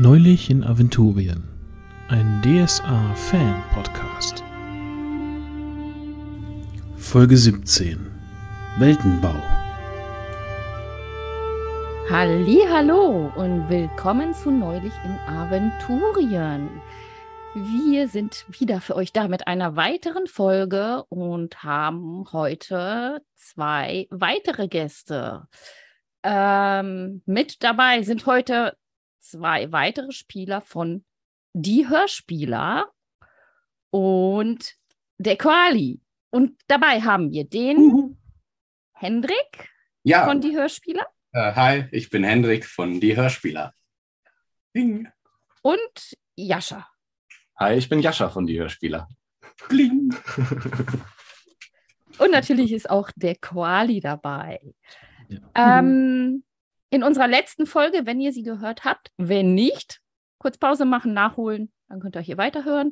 Neulich in Aventurien, ein DSA-Fan-Podcast. Folge 17: Weltenbau. Hallihallo und willkommen zu Neulich in Aventurien. Wir sind wieder für euch da mit einer weiteren Folge und haben heute zwei weitere Gäste. Mit dabei sind heute zwei weitere Spieler von Die Hörspieler und der Koali. Und dabei haben wir den Hendrik von Die Hörspieler. Hi, ich bin Hendrik von Die Hörspieler. Bing. Und Jascha. Hi, ich bin Jascha von Die Hörspieler. Bling. Und natürlich ist auch der Koali dabei. Ja. In unserer letzten Folge, wenn ihr sie gehört habt, wenn nicht, kurz Pause machen, nachholen, dann könnt ihr hier weiterhören,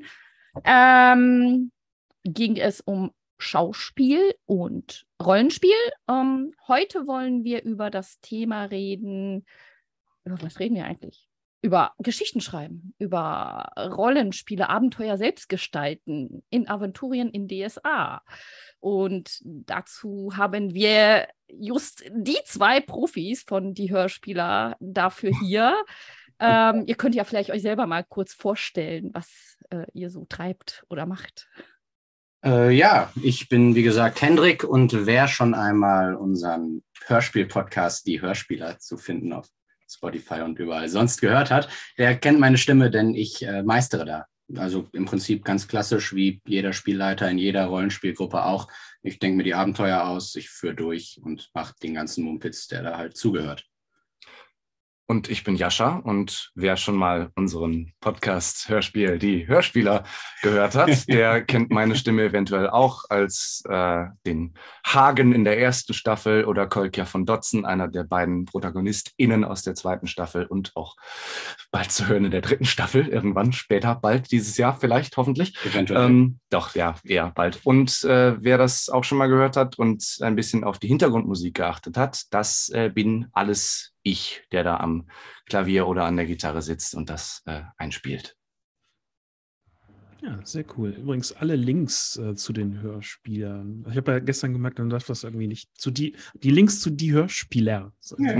ging es um Schauspiel und Rollenspiel. Heute wollen wir über das Thema reden. Über was reden wir eigentlich? Über Geschichten schreiben, über Rollenspiele, Abenteuer selbst gestalten in Aventurien in DSA. Und dazu haben wir just die zwei Profis von Die Hörspieler dafür hier. Ihr könnt ja vielleicht euch selber mal kurz vorstellen, was ihr so treibt oder macht. Ich bin, wie gesagt, Hendrik, und wer schon einmal unseren Hörspiel-Podcast Die Hörspieler zu finden auf Spotify und überall sonst gehört hat, der kennt meine Stimme, denn ich meistere da. Also im Prinzip ganz klassisch, wie jeder Spielleiter in jeder Rollenspielgruppe auch. Ich denke mir die Abenteuer aus, ich führe durch und mache den ganzen Mumpitz, der da halt zugehört. Und ich bin Jascha, und wer schon mal unseren Podcast Hörspiel Die Hörspieler gehört hat, der kennt meine Stimme eventuell auch als den Hagen in der ersten Staffel oder Kolkja von Dotzen, einer der beiden ProtagonistInnen aus der zweiten Staffel und auch bald zu hören in der dritten Staffel, irgendwann später, bald dieses Jahr vielleicht, hoffentlich. Eventuell. Doch, ja, eher bald. Und wer das auch schon mal gehört hat und ein bisschen auf die Hintergrundmusik geachtet hat, das bin alles ich, der da am Klavier oder an der Gitarre sitzt und das einspielt. Ja, sehr cool. Übrigens alle Links zu den Hörspielern. Ich habe ja gestern gemerkt, dann darf das irgendwie nicht die Links zu Die Hörspieler.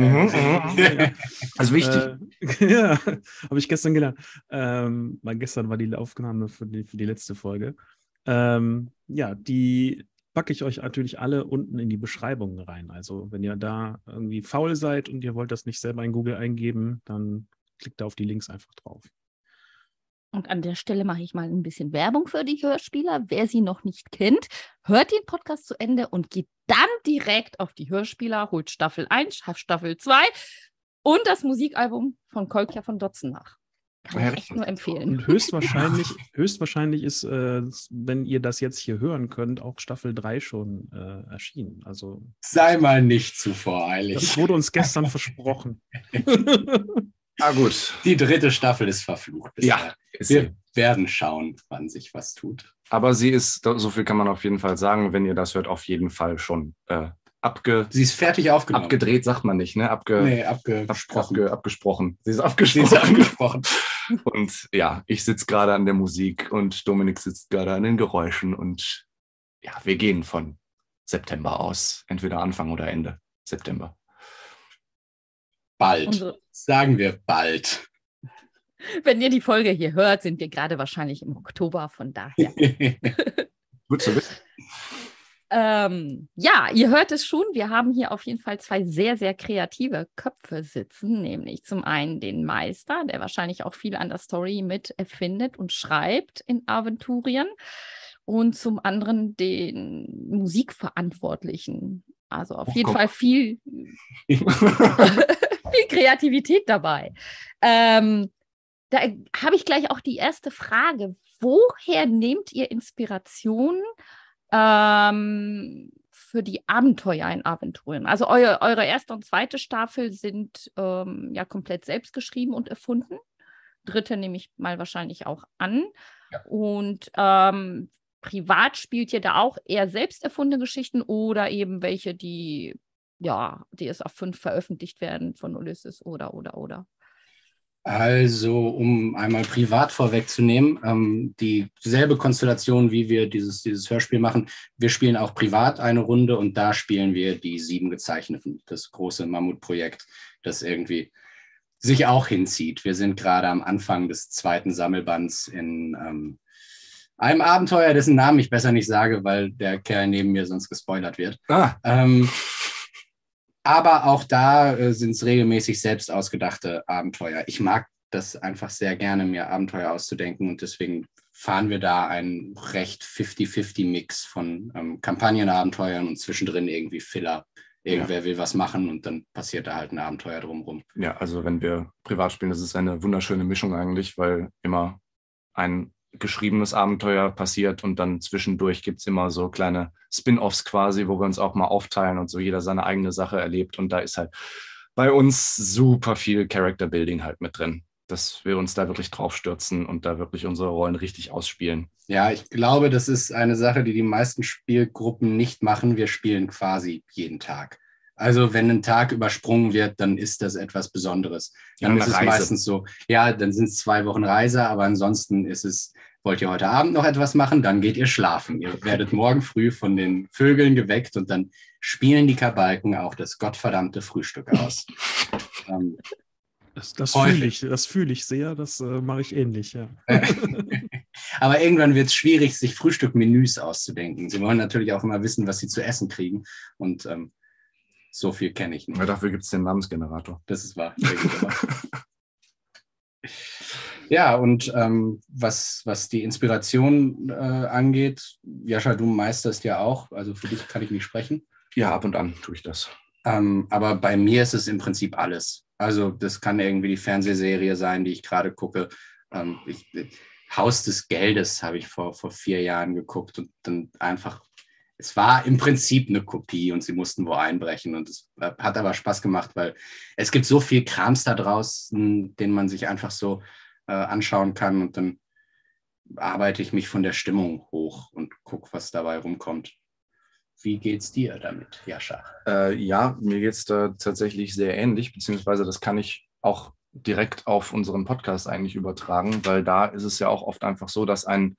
Also wichtig. Ja, habe ich gestern gelernt. Weil gestern war die Aufnahme für die letzte Folge. Die packe ich euch natürlich alle unten in die Beschreibungen rein. Also wenn ihr da irgendwie faul seid und ihr wollt das nicht selber in Google eingeben, dann klickt da auf die Links einfach drauf. Und an der Stelle mache ich mal ein bisschen Werbung für die Hörspieler. Wer sie noch nicht kennt, hört den Podcast zu Ende und geht dann direkt auf die Hörspieler, holt Staffel 1, Staffel 2 und das Musikalbum von Kolkja von Dotzen nach. Kann ich echt nur empfehlen. Und höchstwahrscheinlich ist, wenn ihr das jetzt hier hören könnt, auch Staffel 3 schon erschienen. Also Sei mal nicht zu voreilig. das wurde uns gestern versprochen. Gut. Die dritte Staffel ist verflucht. Ja, wir werden schauen, wann sich was tut. Aber sie ist, so viel kann man auf jeden Fall sagen, wenn ihr das hört, auf jeden Fall schon sie ist fertig aufgenommen. Abgedreht sagt man nicht, ne? Abgesprochen. Sie ist abgesprochen. Und ja, ich sitze gerade an der Musik und Dominik sitzt gerade an den Geräuschen, und ja, wir gehen von September aus. Entweder Anfang oder Ende September. Bald. Sagen wir bald. Wenn ihr die Folge hier hört, sind wir gerade wahrscheinlich im Oktober, von daher. Gut zu wissen. Ihr hört es schon, wir haben hier auf jeden Fall zwei sehr, sehr kreative Köpfe sitzen, nämlich zum einen den Meister, der wahrscheinlich auch viel an der Story mit erfindet und schreibt in Aventurien, und zum anderen den Musikverantwortlichen. Also auf jeden Fall viel Kreativität dabei. Da habe ich gleich auch die erste Frage. Woher nehmt ihr Inspiration für die Abenteuer in Aventurien? Also eure erste und zweite Staffel sind komplett selbst geschrieben und erfunden. Dritte nehme ich mal wahrscheinlich auch an. Ja. Und privat spielt ihr da auch eher selbst erfundene Geschichten oder eben welche, die, die DSA 5 veröffentlicht werden von Ulysses oder? Also, um einmal privat vorwegzunehmen, dieselbe Konstellation, wie wir dieses Hörspiel machen. Wir spielen auch privat eine Runde und da spielen wir die 7 Gezeichneten, das große Mammutprojekt, das irgendwie sich auch hinzieht. Wir sind gerade am Anfang des 2. Sammelbands in einem Abenteuer, dessen Namen ich besser nicht sage, weil der Kerl neben mir sonst gespoilert wird. Aber auch da sind es regelmäßig selbst ausgedachte Abenteuer. Ich mag das einfach sehr gerne, mir Abenteuer auszudenken und deswegen fahren wir da einen recht 50-50-Mix von Kampagnenabenteuern und zwischendrin irgendwie Filler. Irgendwer will was machen und dann passiert da halt ein Abenteuer drumherum. Ja, also wenn wir privat spielen, das ist eine wunderschöne Mischung eigentlich, weil immer ein geschriebenes Abenteuer passiert und dann zwischendurch gibt es immer so kleine Spin-offs quasi, wo wir uns auch mal aufteilen und so jeder seine eigene Sache erlebt und da ist halt bei uns super viel Character-Building halt mit drin, dass wir uns da wirklich drauf stürzen und da wirklich unsere Rollen richtig ausspielen. Ja, ich glaube, das ist eine Sache, die meisten Spielgruppen nicht machen. Wir spielen quasi jeden Tag. Also wenn ein Tag übersprungen wird, dann ist das etwas Besonderes. Dann ist es meistens so, ja, dann sind es 2 Wochen Reise, aber ansonsten ist es, wollt ihr heute Abend noch etwas machen, dann geht ihr schlafen. Ihr werdet morgen früh von den Vögeln geweckt und dann spielen die Kabalken auch das gottverdammte Frühstück aus. Das fühle ich sehr, das mache ich ähnlich, ja. Aber irgendwann wird es schwierig, sich Frühstückmenüs auszudenken. Sie wollen natürlich auch immer wissen, was sie zu essen kriegen und so viel kenne ich nicht. Ja, dafür gibt es den Namensgenerator. Das ist wahr. Ja, und was die Inspiration angeht, Jascha, du meisterst ja auch, also für dich kann ich nicht sprechen. Ja, ab und an tue ich das. Aber bei mir ist es im Prinzip alles. Also das kann irgendwie die Fernsehserie sein, die ich gerade gucke. Haus des Geldes habe ich vor 4 Jahren geguckt und dann einfach, es war im Prinzip eine Kopie und sie mussten wo einbrechen und es hat aber Spaß gemacht, weil es gibt so viel Krams da draußen, den man sich einfach so anschauen kann und dann arbeite ich mich von der Stimmung hoch und gucke, was dabei rumkommt. Wie geht's dir damit, Jascha? Ja, mir geht es da tatsächlich sehr ähnlich, beziehungsweise das kann ich auch direkt auf unseren Podcast eigentlich übertragen, weil da ist es ja auch oft einfach so, dass ein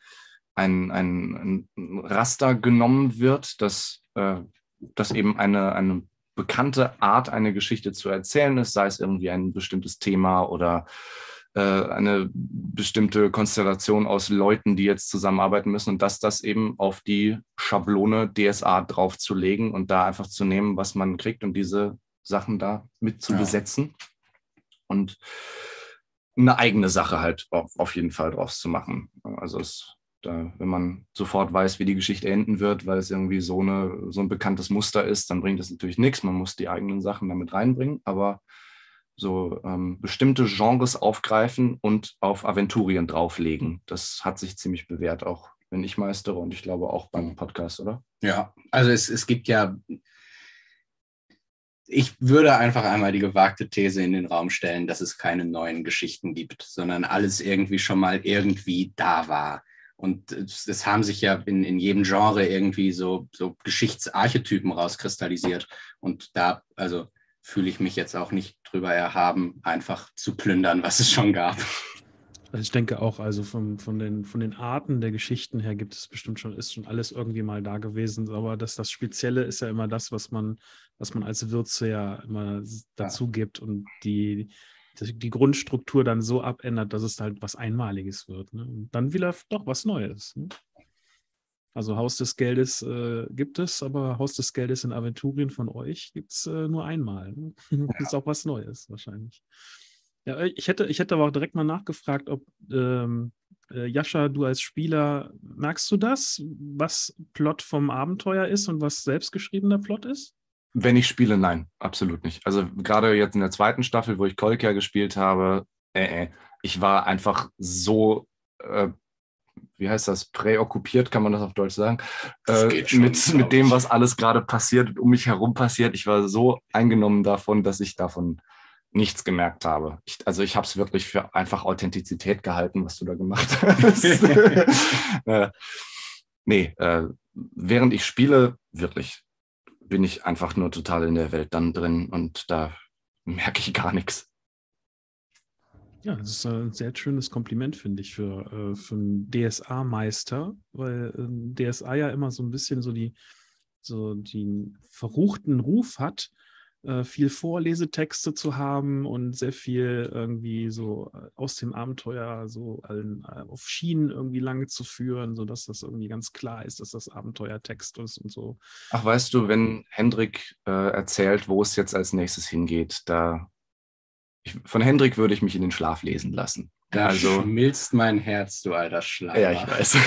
Raster genommen wird, dass eben eine bekannte Art, eine Geschichte zu erzählen ist, sei es irgendwie ein bestimmtes Thema oder eine bestimmte Konstellation aus Leuten, die jetzt zusammenarbeiten müssen und dass das eben auf die Schablone DSA draufzulegen und da einfach zu nehmen, was man kriegt und diese Sachen da mit zu besetzen und eine eigene Sache halt auf jeden Fall draus zu machen. Also wenn man sofort weiß, wie die Geschichte enden wird, weil es irgendwie so ein bekanntes Muster ist, dann bringt das natürlich nichts. Man muss die eigenen Sachen damit reinbringen, aber so bestimmte Genres aufgreifen und auf Aventurien drauflegen. Das hat sich ziemlich bewährt, auch wenn ich meistere und ich glaube auch beim Podcast, oder? Ja, also es gibt ja, ich würde einfach einmal die gewagte These in den Raum stellen, dass es keine neuen Geschichten gibt, sondern alles irgendwie schon mal irgendwie da war. Und es haben sich ja in jedem Genre irgendwie so Geschichtsarchetypen rauskristallisiert. Und da, also fühle ich mich jetzt auch nicht drüber erhaben, einfach zu plündern, was es schon gab. Also ich denke auch, also von den Arten der Geschichten her gibt es bestimmt ist schon alles irgendwie mal da gewesen, aber das Spezielle ist ja immer das, was man als Würze ja immer dazu gibt und die Grundstruktur dann so abändert, dass es halt was Einmaliges wird. Ne? Und dann wieder doch was Neues. Ne? Also Haus des Geldes gibt es, aber Haus des Geldes in Aventurien von euch gibt es nur einmal. Ne? Das ist auch was Neues wahrscheinlich. Ja, ich hätte aber auch direkt mal nachgefragt, ob Jascha, du als Spieler, merkst du das, was Plot vom Abenteuer ist und was selbstgeschriebener Plot ist? Wenn ich spiele, nein, absolut nicht. Also gerade jetzt in der 2. Staffel, wo ich Kolker gespielt habe, ich war einfach so, wie heißt das, präokkupiert, kann man das auf Deutsch sagen, mit dem, was alles gerade passiert, um mich herum passiert. Ich war so eingenommen davon, dass ich davon nichts gemerkt habe. Ich habe es wirklich für einfach Authentizität gehalten, was du da gemacht hast. Während ich spiele, wirklich, bin ich einfach nur total in der Welt dann drin und da merke ich gar nichts. Ja, das ist ein sehr schönes Kompliment, finde ich, für einen DSA-Meister, weil DSA ja immer so ein bisschen den verruchten Ruf hat, viel Vorlesetexte zu haben und sehr viel irgendwie so aus dem Abenteuer so auf Schienen irgendwie lange zu führen, sodass das irgendwie ganz klar ist, dass das Abenteuertext ist und so. Ach, weißt du, wenn Hendrik erzählt, wo es jetzt als nächstes hingeht, von Hendrik würde ich mich in den Schlaf lesen lassen. Da Also, schmilzt mein Herz, du alter Schleimer. ja, ich weiß.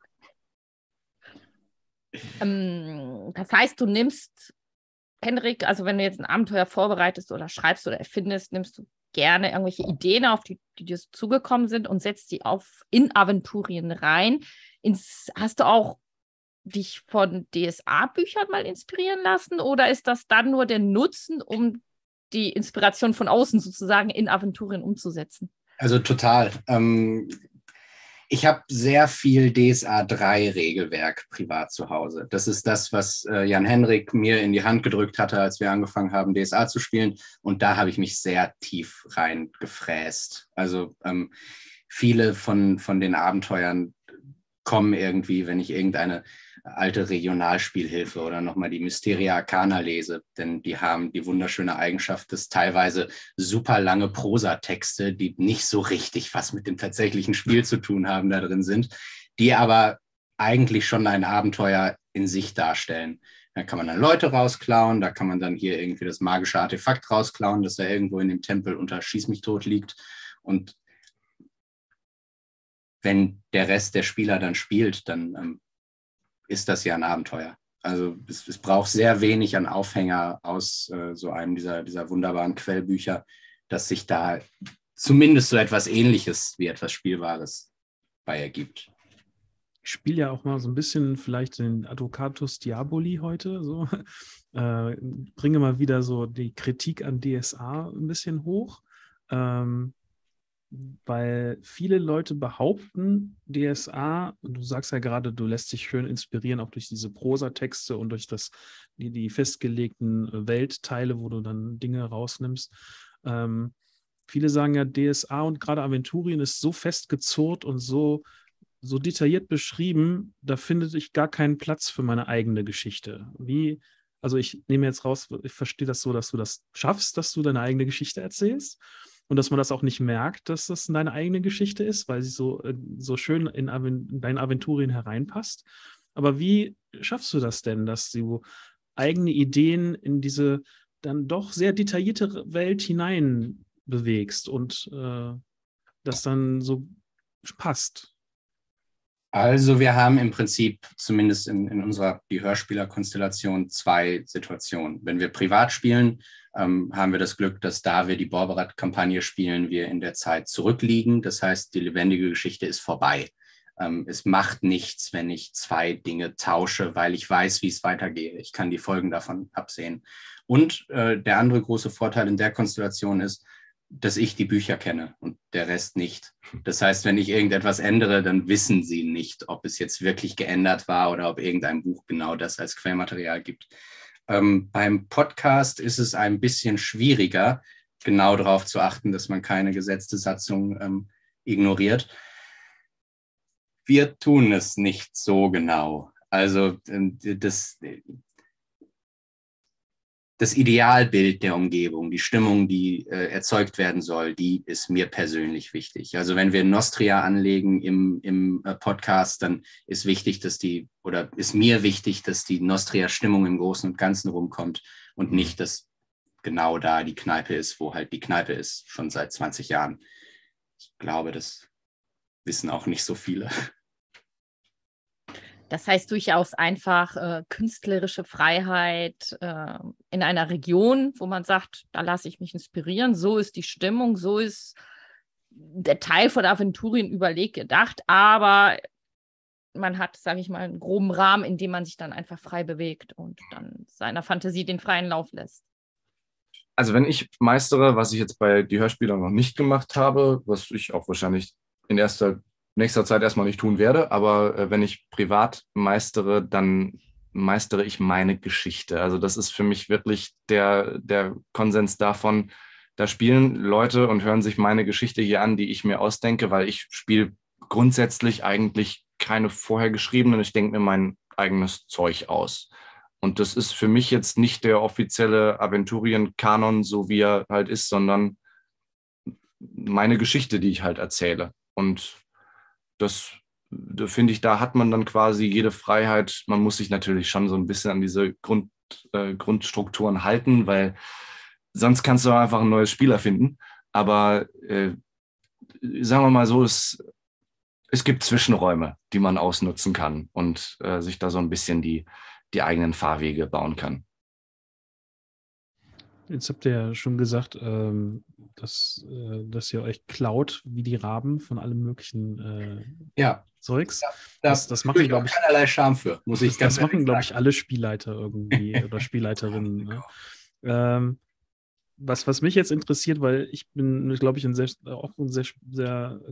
Das heißt, du nimmst, Henrik, also wenn du jetzt ein Abenteuer vorbereitest oder schreibst oder erfindest, nimmst du gerne irgendwelche Ideen auf, die dir zugekommen sind und setzt die in Aventurien rein. Hast du auch dich von DSA-Büchern mal inspirieren lassen oder ist das dann nur der Nutzen, um die Inspiration von außen sozusagen in Aventurien umzusetzen? Also total. Ich habe sehr viel DSA 3 Regelwerk privat zu Hause. Das ist das, was Jan-Henrik mir in die Hand gedrückt hatte, als wir angefangen haben, DSA zu spielen. Und da habe ich mich sehr tief reingefräst. Also viele von den Abenteuern kommen irgendwie, wenn ich irgendeine alte Regionalspielhilfe oder nochmal die Mysteria Arcana lese, denn die haben die wunderschöne Eigenschaft, dass teilweise super lange Prosatexte, die nicht so richtig was mit dem tatsächlichen Spiel zu tun haben, da drin sind, die aber eigentlich schon ein Abenteuer in sich darstellen. Da kann man dann Leute rausklauen, da kann man dann hier irgendwie das magische Artefakt rausklauen, das da irgendwo in dem Tempel unter Schieß mich tot liegt. Und wenn der Rest der Spieler dann spielt, dann ist das ja ein Abenteuer. Also es braucht sehr wenig an Aufhänger aus so einem dieser wunderbaren Quellbücher, dass sich da zumindest so etwas Ähnliches wie etwas Spielbares bei ergibt. Ich spiele ja auch mal so ein bisschen vielleicht den Advocatus Diaboli heute. So. Bringe mal wieder so die Kritik an DSA ein bisschen hoch. Weil viele Leute behaupten, DSA, und du sagst ja gerade, du lässt dich schön inspirieren, auch durch diese Prosatexte und durch die festgelegten Weltteile, wo du dann Dinge rausnimmst. Viele sagen ja, DSA und gerade Aventurien ist so festgezurrt und so detailliert beschrieben, da findet ich gar keinen Platz für meine eigene Geschichte. Also ich nehme jetzt raus, ich verstehe das so, dass du das schaffst, dass du deine eigene Geschichte erzählst. Und dass man das auch nicht merkt, dass das deine eigene Geschichte ist, weil sie so schön in deine Aventurien hereinpasst. Aber wie schaffst du das denn, dass du eigene Ideen in diese dann doch sehr detaillierte Welt hinein bewegst und das dann so passt? Also wir haben im Prinzip zumindest in unserer die Hörspieler-Konstellation 2 Situationen. Wenn wir privat spielen, haben wir das Glück, dass da wir die Borberat-Kampagne spielen, wir in der Zeit zurückliegen. Das heißt, die lebendige Geschichte ist vorbei. Es macht nichts, wenn ich 2 Dinge tausche, weil ich weiß, wie es weitergeht. Ich kann die Folgen davon absehen. Und der andere große Vorteil in der Konstellation ist, dass ich die Bücher kenne und der Rest nicht. Das heißt, wenn ich irgendetwas ändere, dann wissen sie nicht, ob es jetzt wirklich geändert war oder ob irgendein Buch genau das als Quellmaterial gibt. Beim Podcast ist es ein bisschen schwieriger, genau darauf zu achten, dass man keine gesetzte Satzung ignoriert. Wir tun es nicht so genau. Also das Idealbild der Umgebung, die Stimmung, die erzeugt werden soll, die ist mir persönlich wichtig. Also wenn wir Nostria anlegen im Podcast, dann ist mir wichtig, dass die Nostria-Stimmung im Großen und Ganzen rumkommt und nicht, dass genau da die Kneipe ist, wo halt die Kneipe ist, schon seit 20 Jahren. Ich glaube, das wissen auch nicht so viele. Das heißt durchaus einfach künstlerische Freiheit in einer Region, wo man sagt, da lasse ich mich inspirieren, so ist die Stimmung, so ist der Teil von Aventurien überlegt, gedacht, aber man hat, sage ich mal, einen groben Rahmen, in dem man sich dann einfach frei bewegt und dann seiner Fantasie den freien Lauf lässt. Also wenn ich meistere, was ich jetzt bei die Hörspieler noch nicht gemacht habe, was ich auch wahrscheinlich in nächster Zeit erstmal nicht tun werde, aber wenn ich privat meistere, dann meistere ich meine Geschichte. Also das ist für mich wirklich der Konsens davon, Da spielen Leute und hören sich meine Geschichte hier an, die ich mir ausdenke, weil ich spiele grundsätzlich eigentlich keine vorher geschriebenen. Ich denke mir mein eigenes Zeug aus. Und das ist für mich jetzt nicht der offizielle Aventurien-Kanon, so wie er halt ist, sondern meine Geschichte, die ich halt erzähle. Und das da finde ich, da hat man dann quasi jede Freiheit. Man muss sich natürlich schon so ein bisschen an diese Grundstrukturen halten, weil sonst kannst du einfach ein neues Spiel erfinden. Aber sagen wir mal so, es gibt Zwischenräume, die man ausnutzen kann und sich da so ein bisschen die eigenen Fahrwege bauen kann. Jetzt habt ihr ja schon gesagt, dass ihr euch klaut wie die Raben von allem möglichen Zeugs. Das machen, glaube ich, keinerlei Scham für, muss ich ganz Das machen, glaube ich, alle Spielleiter irgendwie oder Spielleiterinnen. Ne? Was mich jetzt interessiert, weil ich bin, glaube ich, auch ein sehr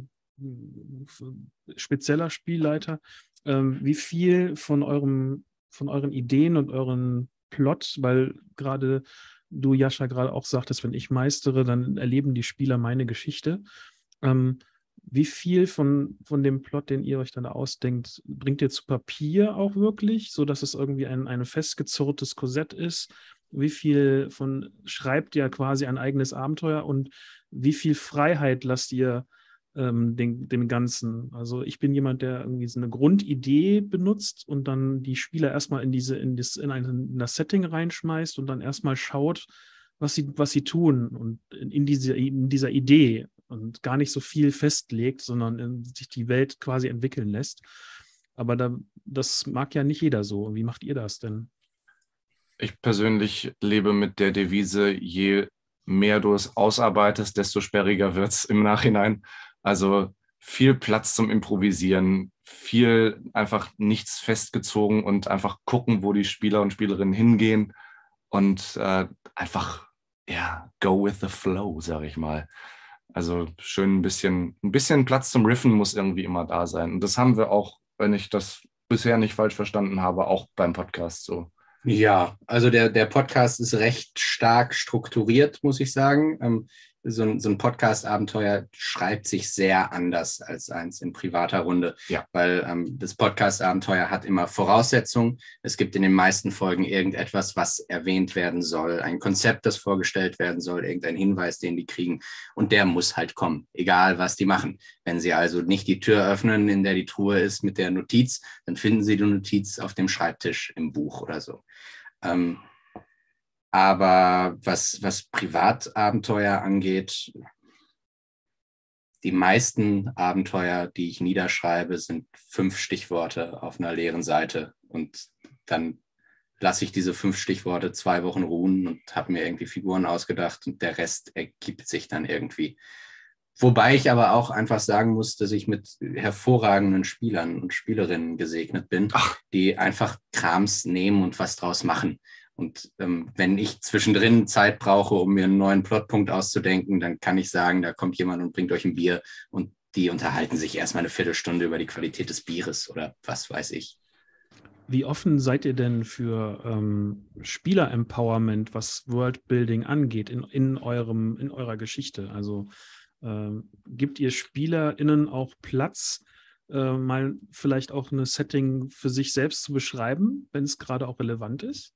spezieller Spielleiter. Wie viel von euren Ideen und euren Plot, weil gerade du, Jascha, gerade auch sagtest, wenn ich meistere, dann erleben die Spieler meine Geschichte. Wie viel von dem Plot, den ihr euch dann ausdenkt, bringt ihr zu Papier auch wirklich, sodass es irgendwie ein festgezurrtes Korsett ist? Wie viel schreibt ihr quasi ein eigenes Abenteuer und wie viel Freiheit lasst ihr dem Ganzen? Also ich bin jemand, der irgendwie so eine Grundidee benutzt und dann die Spieler erstmal in das Setting reinschmeißt und dann erstmal schaut, was sie tun und in dieser Idee und gar nicht so viel festlegt, sondern sich die Welt quasi entwickeln lässt. Aber das mag ja nicht jeder so. Wie macht ihr das denn? Ich persönlich lebe mit der Devise, je mehr du es ausarbeitest, desto sperriger wird es im Nachhinein. Also viel Platz zum Improvisieren, viel einfach nichts festgezogen und einfach gucken, wo die Spieler und Spielerinnen hingehen und einfach, go with the flow, sage ich mal. Also schön ein bisschen Platz zum Riffen muss irgendwie immer da sein. Und das haben wir auch, wenn ich das bisher nicht falsch verstanden habe, auch beim Podcast so. Ja, also der Podcast ist recht stark strukturiert, muss ich sagen. So ein Podcast-Abenteuer schreibt sich sehr anders als eins in privater Runde, weil das Podcast-Abenteuer hat immer Voraussetzungen. Es gibt in den meisten Folgen irgendetwas, was erwähnt werden soll, ein Konzept, das vorgestellt werden soll, irgendein Hinweis, den die kriegen und der muss halt kommen, egal was die machen. Wenn sie also nicht die Tür öffnen, in der die Truhe ist mit der Notiz, dann finden sie die Notiz auf dem Schreibtisch im Buch oder so. Aber was Privatabenteuer angeht, die meisten Abenteuer, die ich niederschreibe, sind 5 Stichworte auf einer leeren Seite. Und dann lasse ich diese 5 Stichworte 2 Wochen ruhen und habe mir irgendwie Figuren ausgedacht und der Rest ergibt sich dann irgendwie. Wobei ich aber auch einfach sagen muss, dass ich mit hervorragenden Spielern und Spielerinnen gesegnet bin, die einfach Krams nehmen und was draus machen. Und wenn ich zwischendrin Zeit brauche, um mir einen neuen Plotpunkt auszudenken, dann kann ich sagen, da kommt jemand und bringt euch ein Bier und die unterhalten sich erstmal eine Viertelstunde über die Qualität des Bieres oder was weiß ich. Wie offen seid ihr denn für Spieler-Empowerment, was Worldbuilding angeht, in eurer Geschichte? Also gibt ihr SpielerInnen auch Platz, mal vielleicht auch ein Setting für sich selbst zu beschreiben, wenn es gerade auch relevant ist?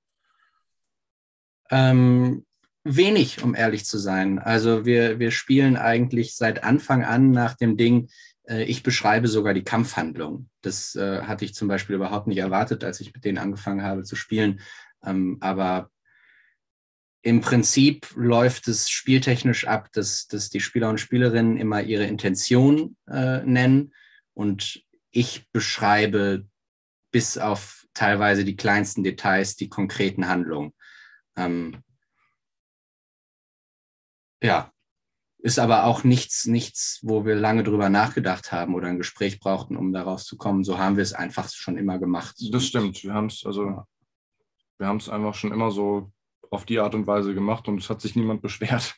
Wenig, um ehrlich zu sein. Also wir spielen eigentlich seit Anfang an nach dem Ding, ich beschreibe sogar die Kampfhandlung. Das hatte ich zum Beispiel überhaupt nicht erwartet, als ich mit denen angefangen habe zu spielen. Aber im Prinzip läuft es spieltechnisch ab, dass die Spieler und Spielerinnen immer ihre Intention nennen und ich beschreibe bis auf teilweise die kleinsten Details die konkreten Handlungen. Ist aber auch nichts, wo wir lange drüber nachgedacht haben oder ein Gespräch brauchten, um darauf zu kommen. So haben wir es einfach schon immer gemacht. Das stimmt. Wir haben es einfach schon immer so auf die Art und Weise gemacht und es hat sich niemand beschwert.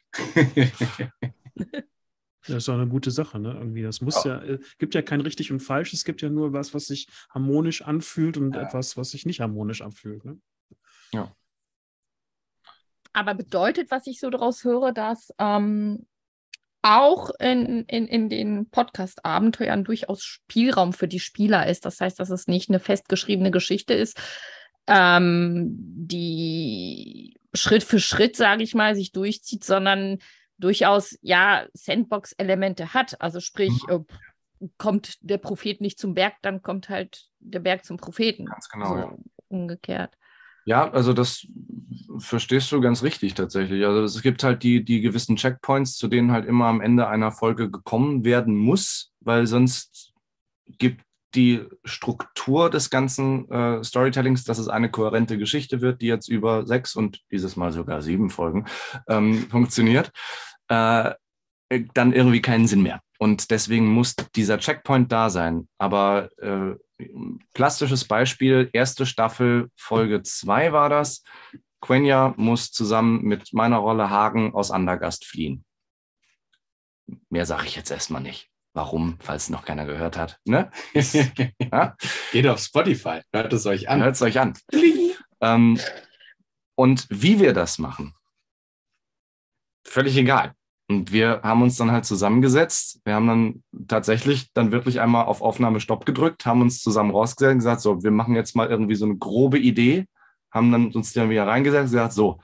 Das ist auch eine gute Sache, ne? Irgendwie, das gibt ja kein richtig und falsch, es gibt ja nur was sich harmonisch anfühlt und etwas, was sich nicht harmonisch anfühlt, ne? Ja. aber bedeutet, was ich so daraus höre, dass auch in den Podcast-Abenteuern durchaus Spielraum für die Spieler ist. Das heißt, dass es nicht eine festgeschriebene Geschichte ist, die Schritt für Schritt, sage ich mal, sich durchzieht, sondern durchaus, ja, Sandbox-Elemente hat. Also sprich, kommt der Prophet nicht zum Berg, dann kommt halt der Berg zum Propheten. Ganz genau, So, ja. umgekehrt. Ja, also das verstehst du ganz richtig tatsächlich. Also es gibt halt die gewissen Checkpoints, zu denen halt immer am Ende einer Folge gekommen werden muss, weil sonst gibt die Struktur des ganzen Storytellings, dass es eine kohärente Geschichte wird, die jetzt über 6 und dieses Mal sogar 7 Folgen funktioniert, dann irgendwie keinen Sinn mehr. Und deswegen muss dieser Checkpoint da sein. Aber plastisches Beispiel, erste Staffel, Folge 2 war das. Quenya muss zusammen mit meiner Rolle Hagen aus Andergast fliehen. Mehr sage ich jetzt erstmal nicht. Warum? Falls noch keiner gehört hat. Ne? Ja? Geht auf Spotify, hört es euch an. Hört es euch an. Und wie wir das machen, völlig egal. Und wir haben uns dann halt zusammengesetzt. Wir haben dann tatsächlich dann wirklich einmal auf Aufnahme Stopp gedrückt, haben uns zusammen rausgesetzt und gesagt, so, wir machen jetzt mal irgendwie so eine grobe Idee, haben dann uns dann wieder reingesetzt und gesagt, so,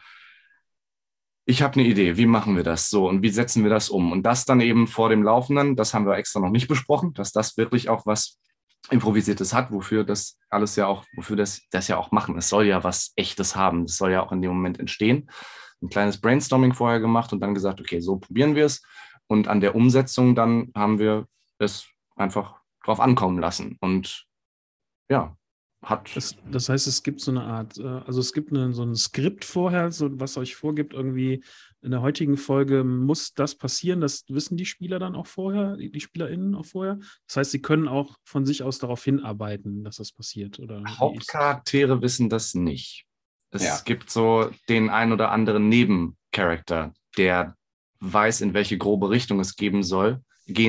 ich habe eine Idee, wie machen wir das so und wie setzen wir das um? Und das dann eben vor dem Laufenden, das haben wir extra noch nicht besprochen, dass das wirklich auch was Improvisiertes hat, wofür das alles ja auch, wofür das ja auch machen. Es soll ja was Echtes haben, das soll ja auch in dem Moment entstehen. Ein kleines Brainstorming vorher gemacht und dann gesagt, okay, so probieren wir es. Und an der Umsetzung dann haben wir es einfach drauf ankommen lassen. Und ja, Das heißt, es gibt so eine Art, also es gibt so ein Skript vorher, so was euch vorgibt, irgendwie in der heutigen Folge muss das passieren, das wissen die Spieler dann auch vorher, die SpielerInnen auch vorher. Das heißt, sie können auch von sich aus darauf hinarbeiten, dass das passiert. Oder Hauptcharaktere wissen das nicht. Es gibt so den ein oder anderen Nebencharakter, der weiß, in welche grobe Richtung es gehen soll,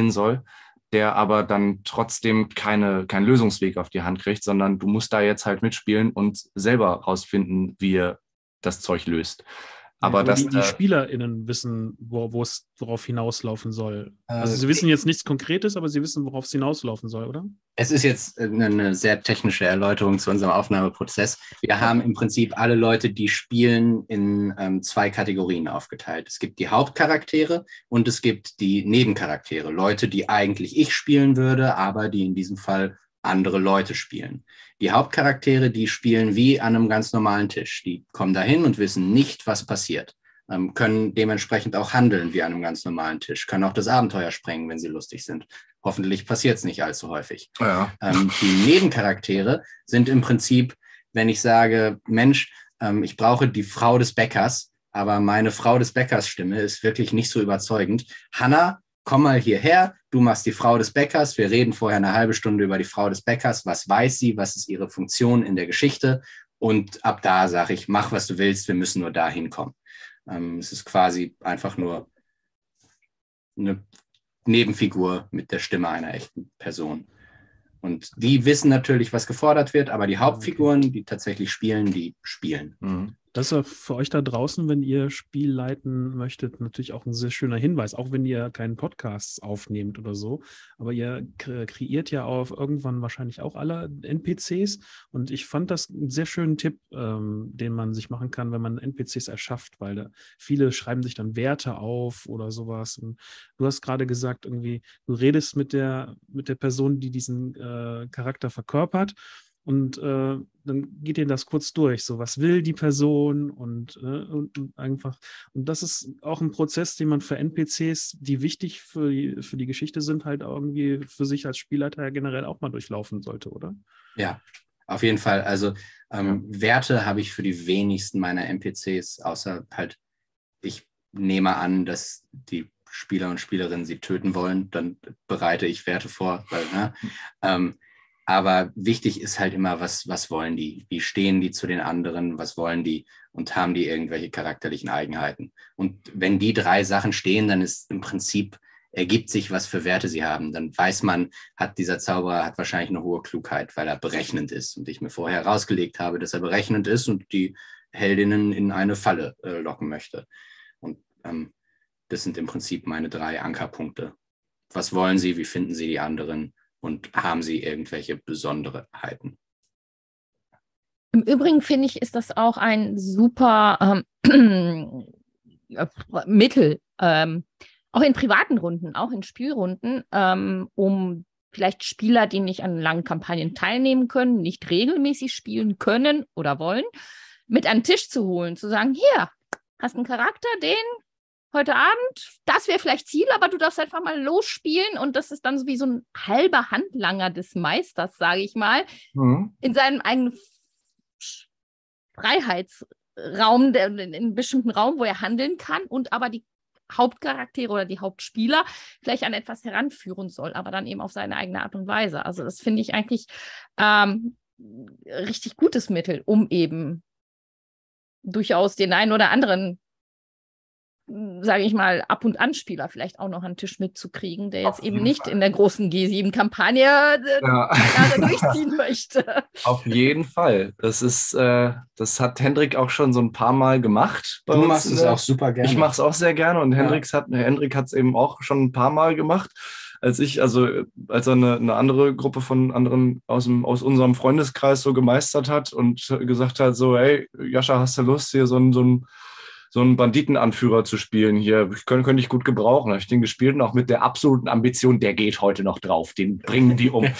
der aber dann trotzdem keinen Lösungsweg auf die Hand kriegt, sondern du musst da jetzt halt mitspielen und selber rausfinden, wie er das Zeug löst. Aber die SpielerInnen wissen, worauf hinauslaufen soll. Also sie wissen jetzt nichts Konkretes, aber sie wissen, worauf es hinauslaufen soll, oder? Es ist jetzt eine sehr technische Erläuterung zu unserem Aufnahmeprozess. Wir haben im Prinzip alle Leute, die spielen, in 2 Kategorien aufgeteilt. Es gibt die Hauptcharaktere und es gibt die Nebencharaktere. Leute, die eigentlich ich spielen würde, aber die in diesem Fall andere Leute spielen. Die Hauptcharaktere, die spielen wie an einem ganz normalen Tisch. Die kommen dahin und wissen nicht, was passiert. Können dementsprechend auch handeln wie an einem ganz normalen Tisch. Können auch das Abenteuer sprengen, wenn sie lustig sind. Hoffentlich passiert es nicht allzu häufig. Ja. Die Nebencharaktere sind im Prinzip, wenn ich sage, Mensch, ich brauche die Frau des Bäckers, aber meine Frau des Bäckers Stimme ist wirklich nicht so überzeugend. Hanna, komm mal hierher, du machst die Frau des Bäckers, wir reden vorher eine halbe Stunde über die Frau des Bäckers, was weiß sie, was ist ihre Funktion in der Geschichte und ab da sage ich, mach was du willst, wir müssen nur da hinkommen. Es ist quasi einfach nur eine Nebenfigur mit der Stimme einer echten Person. Und die wissen natürlich, was gefordert wird, aber die Hauptfiguren, die tatsächlich spielen, die spielen. Mhm. Das ist ja für euch da draußen, wenn ihr Spiel leiten möchtet, natürlich auch ein sehr schöner Hinweis, auch wenn ihr keinen Podcast aufnehmt oder so. Aber ihr kreiert ja auch irgendwann wahrscheinlich auch alle NPCs. Und ich fand das einen sehr schönen Tipp, den man sich machen kann, wenn man NPCs erschafft, weil viele schreiben sich dann Werte auf oder sowas. Und du hast gerade gesagt, irgendwie, du redest mit der Person, die diesen Charakter verkörpert. Und dann geht ihr das kurz durch. So, was will die Person? Und einfach. Und das ist auch ein Prozess, den man für NPCs, die wichtig für die Geschichte sind, halt irgendwie für sich als Spielleiter ja generell auch mal durchlaufen sollte, oder? Ja, auf jeden Fall. Also Werte habe ich für die wenigsten meiner NPCs, außer halt, ich nehme an, dass die Spieler und Spielerinnen sie töten wollen, dann bereite ich Werte vor. Weil, aber wichtig ist halt immer, was wollen die? Wie stehen die zu den anderen? Was wollen die? Und haben die irgendwelche charakterlichen Eigenheiten? Und wenn die 3 Sachen stehen, dann ist im Prinzip, ergibt sich, was für Werte sie haben. Dann weiß man, dieser Zauberer hat wahrscheinlich eine hohe Klugheit, weil er berechnend ist. Und ich mir vorher herausgelegt habe, dass er berechnend ist und die Heldinnen in eine Falle locken möchte. Und das sind im Prinzip meine 3 Ankerpunkte. Was wollen Sie, wie finden Sie die anderen und haben Sie irgendwelche Besonderheiten? Im Übrigen finde ich, ist das auch ein super Mittel, auch in privaten Runden, auch in Spielrunden, um vielleicht Spieler, die nicht an langen Kampagnen teilnehmen können, nicht regelmäßig spielen können oder wollen, mit an den Tisch zu holen, zu sagen, hier, hast einen Charakter, den heute Abend, das wäre vielleicht Ziel, aber du darfst einfach mal losspielen und das ist dann so wie so ein halber Handlanger des Meisters, sage ich mal, in seinem eigenen Freiheitsraum, in einem bestimmten Raum, wo er handeln kann und aber die Hauptcharaktere oder die Hauptspieler vielleicht an etwas heranführen soll, aber dann eben auf seine eigene Art und Weise. Also das finde ich eigentlich richtig gutes Mittel, um eben durchaus den einen oder anderen, sage ich mal, Ab- und Anspieler vielleicht auch noch an den Tisch mitzukriegen, der jetzt eben nicht in der großen G7-Kampagne durchziehen möchte. Auf jeden Fall. Das hat Hendrik auch schon so ein paar Mal gemacht. Du machst es auch super gerne. Ich mache es auch sehr gerne und Hendrik hat es eben auch schon ein paar Mal gemacht. Als er eine andere Gruppe von anderen aus unserem Freundeskreis so gemeistert hat und gesagt hat, so, hey, Jascha, hast du Lust, hier so einen Banditenanführer zu spielen hier? Könnte ich gut gebrauchen. Da habe ich den gespielt und auch mit der absoluten Ambition, der geht heute noch drauf, den bringen die um.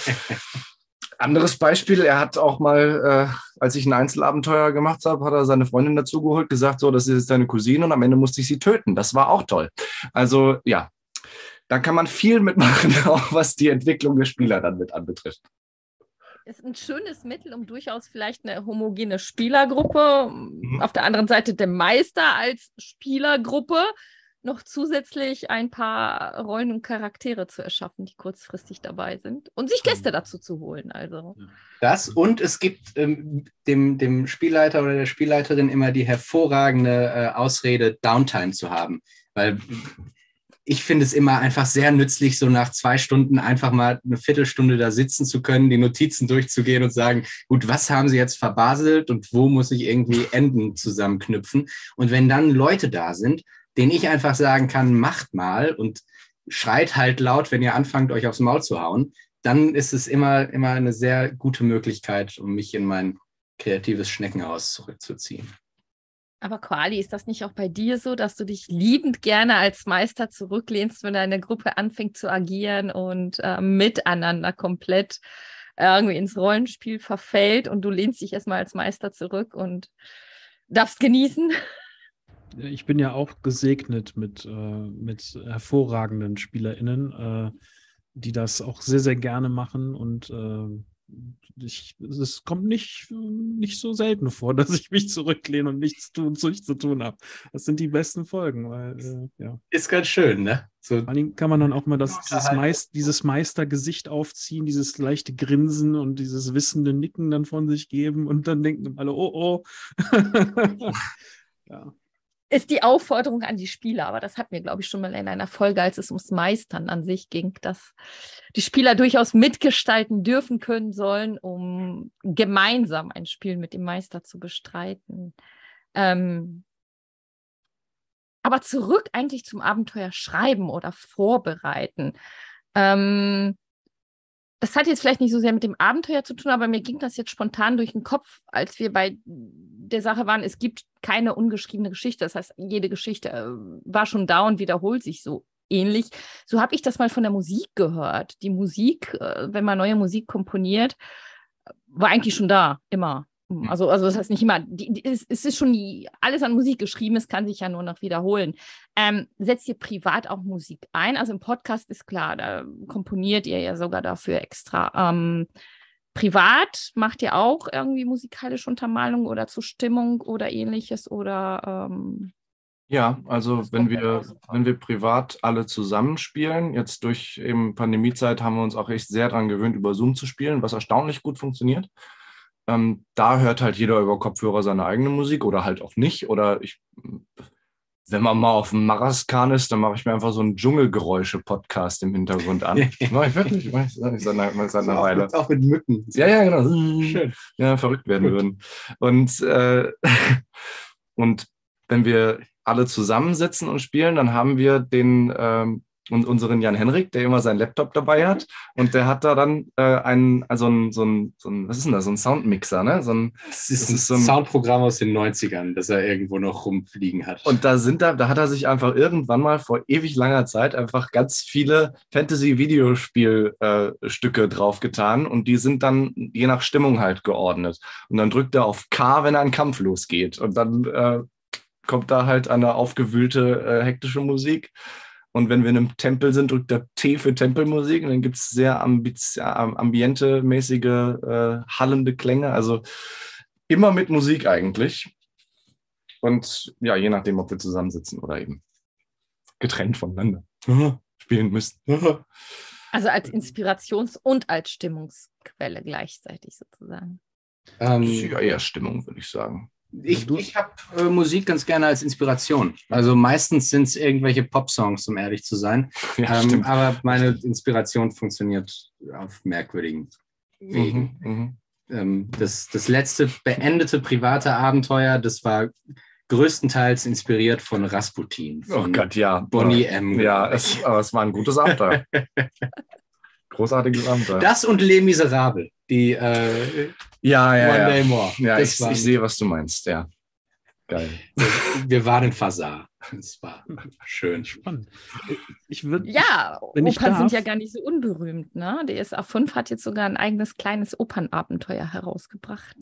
Anderes Beispiel, er hat auch mal, als ich ein Einzelabenteuer gemacht habe, hat er seine Freundin dazugeholt, gesagt, so, das ist jetzt deine Cousine und am Ende musste ich sie töten. Das war auch toll. Also ja, da kann man viel mitmachen, auch was die Entwicklung der Spieler dann mit anbetrifft. Ist ein schönes Mittel, um durchaus vielleicht eine homogene Spielergruppe, auf der anderen Seite der Meister als Spielergruppe, noch zusätzlich ein paar Rollen und Charaktere zu erschaffen, die kurzfristig dabei sind und sich Gäste dazu zu holen. Also. Das und es gibt dem Spielleiter oder der Spielleiterin immer die hervorragende Ausrede, Downtime zu haben, weil ich finde es immer einfach sehr nützlich, so nach 2 Stunden einfach mal eine Viertelstunde da sitzen zu können, die Notizen durchzugehen und sagen, gut, was haben Sie jetzt verbaselt und wo muss ich irgendwie Enden zusammenknüpfen? Und wenn dann Leute da sind, denen ich einfach sagen kann, macht mal und schreit halt laut, wenn ihr anfangt, euch aufs Maul zu hauen, dann ist es immer eine sehr gute Möglichkeit, um mich in mein kreatives Schneckenhaus zurückzuziehen. Aber Quali, ist das nicht auch bei dir so, dass du dich liebend gerne als Meister zurücklehnst, wenn deine Gruppe anfängt zu agieren und miteinander komplett irgendwie ins Rollenspiel verfällt und du lehnst dich erstmal als Meister zurück und darfst genießen? Ich bin ja auch gesegnet mit hervorragenden SpielerInnen, die das auch sehr, sehr gerne machen und es kommt nicht so selten vor, dass ich mich zurücklehne und nichts zu tun habe. Das sind die besten Folgen, weil, ja. Ist ganz schön, ne? So. Vor allem kann man dann auch mal dieses Meistergesicht aufziehen, dieses leichte Grinsen und dieses wissende Nicken dann von sich geben und dann denken alle, oh. Ja. Ist die Aufforderung an die Spieler, aber das hatten wir, glaube ich, schon mal in einer Folge, als es ums Meistern an sich ging, dass die Spieler durchaus mitgestalten dürfen können sollen, um gemeinsam ein Spiel mit dem Meister zu bestreiten. Aber zurück eigentlich zum Abenteuer schreiben oder vorbereiten. Das hat jetzt vielleicht nicht so sehr mit dem Abenteuer zu tun, aber mir ging das jetzt spontan durch den Kopf, als wir bei der Sache waren, es gibt keine ungeschriebene Geschichte. Das heißt, jede Geschichte war schon da und wiederholt sich so ähnlich. So habe ich das mal von der Musik gehört. Die Musik, wenn man neue Musik komponiert, war eigentlich schon da, immer. Also das heißt nicht immer, es ist schon alles an Musik geschrieben, es kann sich ja nur noch wiederholen. Setzt ihr privat auch Musik ein? Also im Podcast ist klar, da komponiert ihr ja sogar dafür extra. Privat macht ihr auch irgendwie musikalische Untermalung oder zur Stimmung oder ähnliches? Oder ja, also wenn wir privat alle zusammenspielen, jetzt durch eben Pandemiezeit haben wir uns auch echt sehr daran gewöhnt, über Zoom zu spielen, was erstaunlich gut funktioniert. Da hört halt jeder über Kopfhörer seine eigene Musik oder halt auch nicht. Oder ich wenn man mal auf dem Maraskan ist, dann mache ich mir einfach so einen Dschungelgeräusche-Podcast im Hintergrund an. Mach ich wirklich, seit einer Weile. Auch mit Mücken. Ja, genau. Schön. Ja, verrückt werden würden. Und, und wenn wir alle zusammensitzen und spielen, dann haben wir und unseren Jan-Henrik, der immer seinen Laptop dabei hat. Und der hat da dann was ist denn das? So ein Soundmixer, ne? Das ist ein Soundprogramm aus den 90ern, das er irgendwo noch rumfliegen hat. Und da hat er sich einfach irgendwann mal vor ewig langer Zeit einfach ganz viele Fantasy-Videospielstücke draufgetan und die sind dann je nach Stimmung halt geordnet. Und dann drückt er auf K, wenn ein Kampf losgeht. Und dann kommt da halt eine aufgewühlte, hektische Musik. Und wenn wir in einem Tempel sind, drückt er T für Tempelmusik und dann gibt es sehr ambiente-mäßige, hallende Klänge. Also immer mit Musik eigentlich. Und ja, je nachdem, ob wir zusammensitzen oder eben getrennt voneinander spielen müssen. Also als Inspirations- und als Stimmungsquelle gleichzeitig sozusagen. Ja, eher Stimmung, würde ich sagen. Ich habe Musik ganz gerne als Inspiration. Also meistens sind es irgendwelche Pop-Songs, um ehrlich zu sein. Ja, aber meine Inspiration funktioniert auf merkwürdigen Wegen. Das letzte beendete private Abenteuer, das war größtenteils inspiriert von Rasputin. Oh Gott, ja. Bonnie M. Ja, aber es war ein gutes Abenteuer. Großartiges Abenteuer. Das und Les Miserables. Die One Day More. Ja, ich sehe, was du meinst, ja. Geil. Wir waren in Fasar. Das war schön. Spannend. Opern sind ja gar nicht so unberühmt, ne? DSA 5 hat jetzt sogar ein eigenes kleines Opernabenteuer herausgebracht.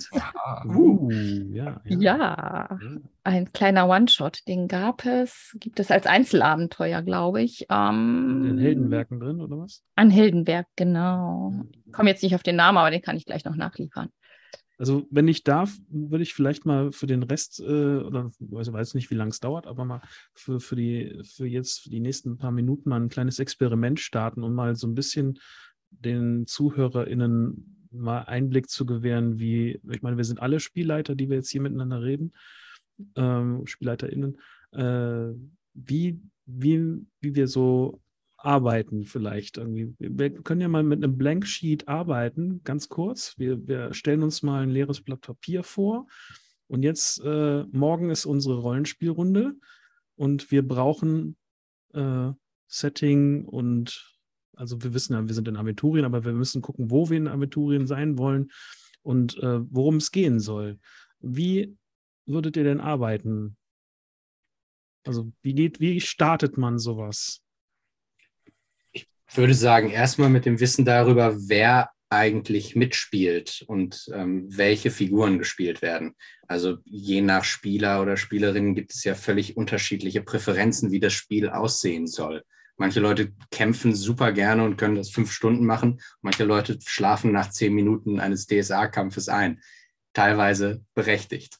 Ja. Ein kleiner One-Shot, den gibt es als Einzelabenteuer, glaube ich. In den Heldenwerken drin, oder was? Ein Heldenwerk, genau. Ich komme jetzt nicht auf den Namen, aber den kann ich gleich noch nachliefern. Also, wenn ich darf, würde ich vielleicht mal für den Rest, oder ich weiß nicht, wie lange es dauert, aber mal für die nächsten paar Minuten mal ein kleines Experiment starten, um mal so ein bisschen den ZuhörerInnen mal Einblick zu gewähren, ich meine, wir sind alle Spielleiter, die wir jetzt hier miteinander reden, SpielleiterInnen, wie wir so arbeiten vielleicht irgendwie. Wir können ja mal mit einem Blank Sheet arbeiten, ganz kurz. Wir stellen uns mal ein leeres Blatt Papier vor und jetzt morgen ist unsere Rollenspielrunde und wir brauchen Setting und also wir wissen ja, wir sind in Aventurien, aber wir müssen gucken, wo wir in Aventurien sein wollen und worum es gehen soll. Wie würdet ihr denn arbeiten? Also wie startet man sowas? Ich würde sagen, erstmal mit dem Wissen darüber, wer eigentlich mitspielt und welche Figuren gespielt werden. Also je nach Spieler oder Spielerin gibt es ja völlig unterschiedliche Präferenzen, wie das Spiel aussehen soll. Manche Leute kämpfen super gerne und können das 5 Stunden machen. Manche Leute schlafen nach 10 Minuten eines DSA-Kampfes ein. Teilweise berechtigt.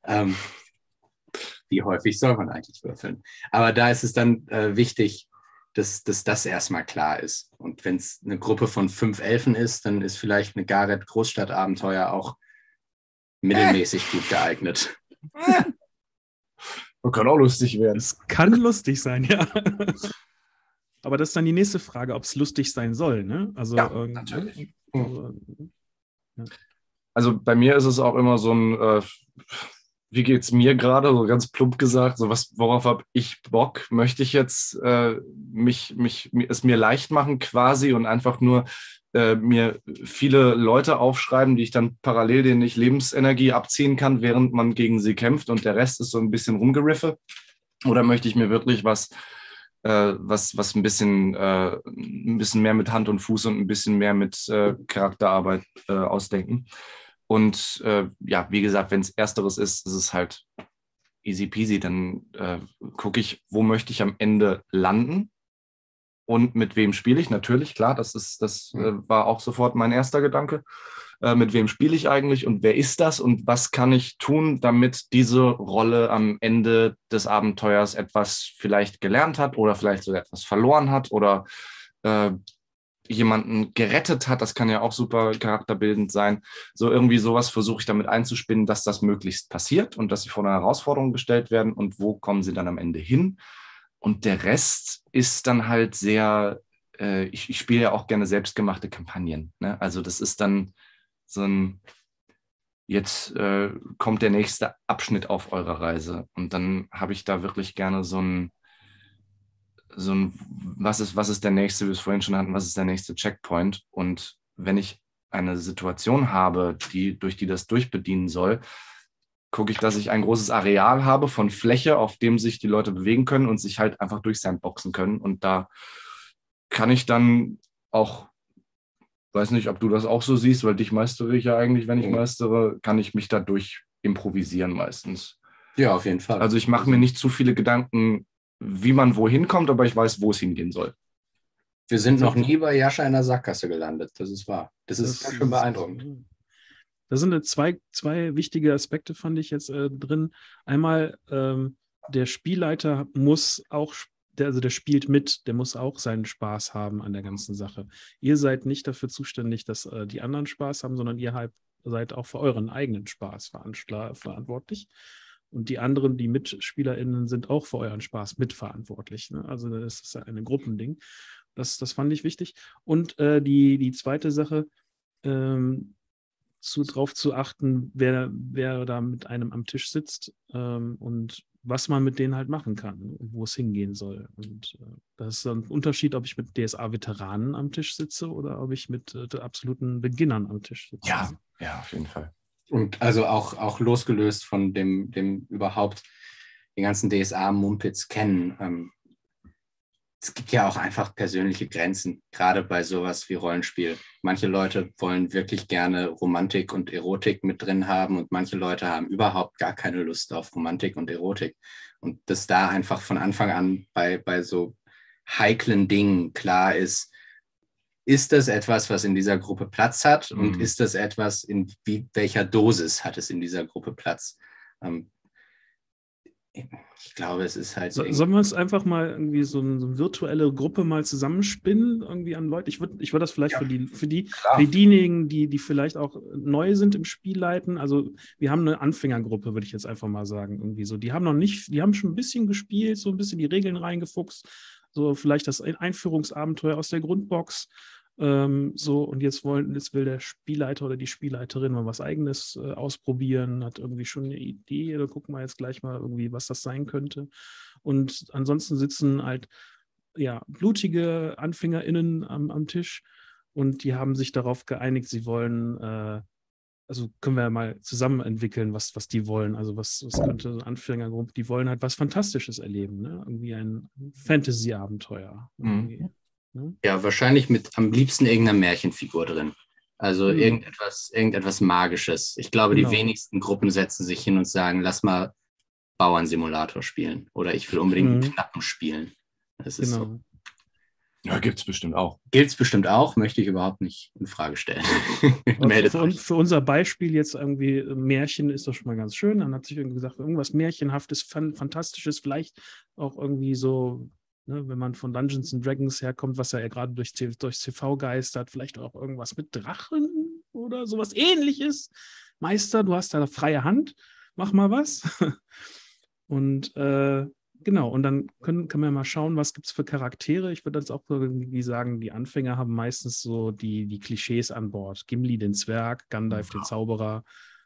Wie häufig soll man eigentlich würfeln? Aber da ist es dann wichtig, dass das erstmal klar ist. Und wenn es eine Gruppe von 5 Elfen ist, dann ist vielleicht eine Gareth Großstadtabenteuer auch mittelmäßig gut geeignet. Das kann auch lustig werden. Es kann lustig sein, ja. Aber das ist dann die nächste Frage, ob es lustig sein soll, ne? Also, ja, natürlich. Also bei mir ist es auch immer so ein wie geht es mir gerade, so ganz plump gesagt, so worauf habe ich Bock? Möchte ich jetzt es mir leicht machen quasi und einfach nur mir viele Leute aufschreiben, die ich dann parallel denen ich Lebensenergie abziehen kann, während man gegen sie kämpft und der Rest ist so ein bisschen rumgeriffe? Oder möchte ich mir wirklich was ein bisschen mehr mit Hand und Fuß und ein bisschen mehr mit Charakterarbeit ausdenken? Und wie gesagt, wenn es Ersteres ist, ist es halt easy peasy. Dann gucke ich, wo möchte ich am Ende landen und mit wem spiele ich. Natürlich, klar, das war auch sofort mein erster Gedanke. Mit wem spiele ich eigentlich und wer ist das und was kann ich tun, damit diese Rolle am Ende des Abenteuers etwas vielleicht gelernt hat oder vielleicht sogar etwas verloren hat oder jemanden gerettet hat, das kann ja auch super charakterbildend sein. So irgendwie sowas versuche ich damit einzuspinnen, dass das möglichst passiert und dass sie vor eine Herausforderung gestellt werden und wo kommen sie dann am Ende hin. Und der Rest ist dann halt sehr, ich spiele ja auch gerne selbstgemachte Kampagnen. Ne? Also das ist dann so ein, jetzt kommt der nächste Abschnitt auf eurer Reise. Und dann habe ich da wirklich gerne so ein, was ist der nächste, wie wir es vorhin schon hatten, was ist der nächste Checkpoint? Und wenn ich eine Situation habe, durch die das durchbedienen soll, gucke ich, dass ich ein großes Areal habe von Fläche, auf dem sich die Leute bewegen können und sich halt einfach durchsandboxen können. Und da kann ich dann auch, weiß nicht, ob du das auch so siehst, weil dich meistere ich ja eigentlich, wenn ich meistere, kann ich mich da durch improvisieren meistens. Ja, auf jeden Fall. Also ich mache mir nicht zu viele Gedanken, wie man wohin kommt, aber ich weiß, wo es hingehen soll. Wir sind noch nie bei Jascha in der Sackgasse gelandet, das ist wahr. Das ist schon beeindruckend. Da sind zwei wichtige Aspekte, fand ich jetzt drin. Einmal, der Spielleiter muss auch, der spielt mit, der muss auch seinen Spaß haben an der ganzen Sache. Ihr seid nicht dafür zuständig, dass die anderen Spaß haben, sondern ihr seid auch für euren eigenen Spaß verantwortlich. Und die anderen, die MitspielerInnen, sind auch für euren Spaß mitverantwortlich. Ne? Also das ist ja ein Gruppending. Das fand ich wichtig. Und die zweite Sache, darauf zu achten, wer da mit einem am Tisch sitzt und was man mit denen halt machen kann, wo es hingehen soll. Und das ist ein Unterschied, ob ich mit DSA-Veteranen am Tisch sitze oder ob ich mit absoluten Beginnern am Tisch sitze. Ja, auf jeden Fall. Und also auch losgelöst von dem überhaupt den ganzen DSA-Mumpitz kennen. Es gibt ja auch einfach persönliche Grenzen, gerade bei sowas wie Rollenspiel. Manche Leute wollen wirklich gerne Romantik und Erotik mit drin haben und manche Leute haben überhaupt gar keine Lust auf Romantik und Erotik. Und dass da einfach von Anfang an bei so heiklen Dingen klar ist das etwas, was in dieser Gruppe Platz hat und ist das etwas, in welcher Dosis hat es in dieser Gruppe Platz? Ich glaube, es ist halt... Sollen wir uns einfach mal irgendwie so eine virtuelle Gruppe mal zusammenspinnen, irgendwie an Leute? Ich würd das vielleicht für diejenigen, die vielleicht auch neu sind im Spielleiten, also wir haben eine Anfängergruppe, würde ich jetzt einfach mal sagen, irgendwie so. Die haben schon ein bisschen gespielt, so ein bisschen die Regeln reingefuchst, so vielleicht das Einführungsabenteuer aus der Grundbox, und jetzt will der Spielleiter oder die Spielleiterin mal was Eigenes ausprobieren, hat irgendwie schon eine Idee, da gucken wir jetzt gleich mal irgendwie, was das sein könnte. Und ansonsten sitzen halt blutige AnfängerInnen am Tisch und die haben sich darauf geeinigt, sie wollen, also können wir ja mal zusammen entwickeln, was die wollen. Also was könnte so eine Anfängergruppe, die wollen halt was Fantastisches erleben, ne? Irgendwie ein Fantasy-Abenteuer. Ja, wahrscheinlich mit am liebsten irgendeiner Märchenfigur drin. Also irgendetwas Magisches. Ich glaube, die wenigsten Gruppen setzen sich hin und sagen, lass mal Bauernsimulator spielen. Oder ich will unbedingt Knappen spielen. Das ist so. Ja, gibt es bestimmt auch. Gibt es bestimmt auch, möchte ich überhaupt nicht in Frage stellen. Für unser Beispiel jetzt irgendwie Märchen ist doch schon mal ganz schön. Dann hat sich irgendwie gesagt, irgendwas Märchenhaftes, Fantastisches, vielleicht auch irgendwie so, ne, wenn man von Dungeons and Dragons herkommt, was ja gerade durch TV geistert, vielleicht auch irgendwas mit Drachen oder sowas Ähnliches. Meister, du hast da freie Hand, mach mal was. Und genau, und dann können wir mal schauen, was gibt es für Charaktere. Ich würde jetzt auch irgendwie sagen, die Anfänger haben meistens so die Klischees an Bord. Gimli den Zwerg, Gandalf den Zauberer,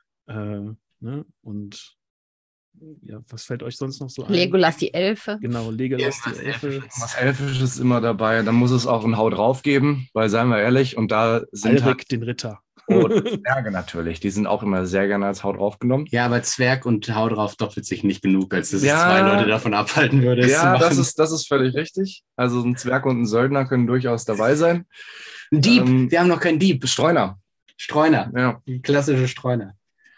ne? Und ja, was fällt euch sonst noch so ein? Legolas die Elfe. Genau, Legolas die Elfe. Was Elfisches ist immer dabei. Dann muss es auch ein Hau drauf geben, weil, seien wir ehrlich, und da sind Alrik den Ritter. Und Zwerge natürlich, die sind auch immer sehr gerne als Hau drauf genommen. Ja, aber Zwerg und Hau drauf doppelt sich nicht genug, als dass es zwei Leute davon abhalten würde. Ja, das ist völlig richtig. Also ein Zwerg und ein Söldner können durchaus dabei sein. Ein Dieb, wir haben noch keinen Dieb. Streuner, ja. Die klassische Streuner.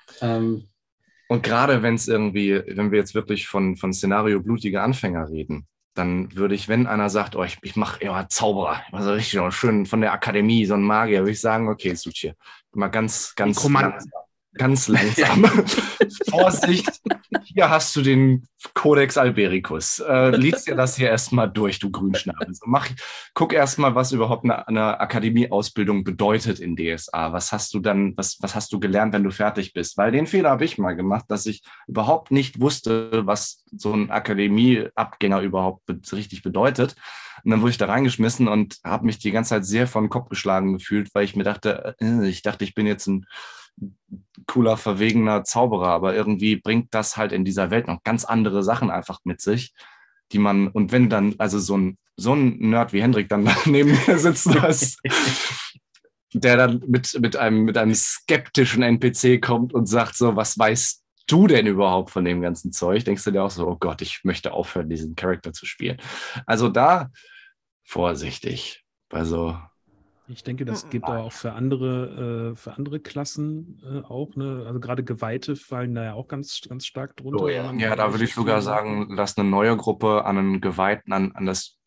Und gerade wenn wir jetzt wirklich von Szenario blutige Anfänger reden, dann würde ich, wenn einer sagt, oh, ich mache immer Zauberer, also richtig schön von der Akademie, so ein Magier, würde ich sagen, okay, Suchi, mal ganz langsam. Vorsicht, Hier hast du den Codex Albericus. Lies dir das hier erstmal durch, du Grünschnabel. So, guck erstmal, was überhaupt eine Akademieausbildung bedeutet in DSA. Was hast du gelernt, wenn du fertig bist? Weil den Fehler habe ich mal gemacht, dass ich überhaupt nicht wusste, was so ein Akademieabgänger überhaupt richtig bedeutet. Und dann wurde ich da reingeschmissen und habe mich die ganze Zeit sehr vor den Kopf geschlagen gefühlt, weil ich mir dachte, ich bin jetzt ein cooler, verwegener Zauberer, aber irgendwie bringt das halt in dieser Welt noch ganz andere Sachen einfach mit sich, und wenn dann, also so ein Nerd wie Hendrik dann neben mir sitzen hast, der dann mit einem skeptischen NPC kommt und sagt so, was weißt du denn überhaupt von dem ganzen Zeug? Denkst du dir auch so, oh Gott, ich möchte aufhören, diesen Charakter zu spielen. Also da vorsichtig bei so. Ich denke, das gibt aber auch für andere Klassen auch, ne? Also gerade Geweihte fallen da ja auch ganz, ganz stark drunter. Oh ja. Ja, da würde ich sogar sagen, lass eine neue Gruppe an das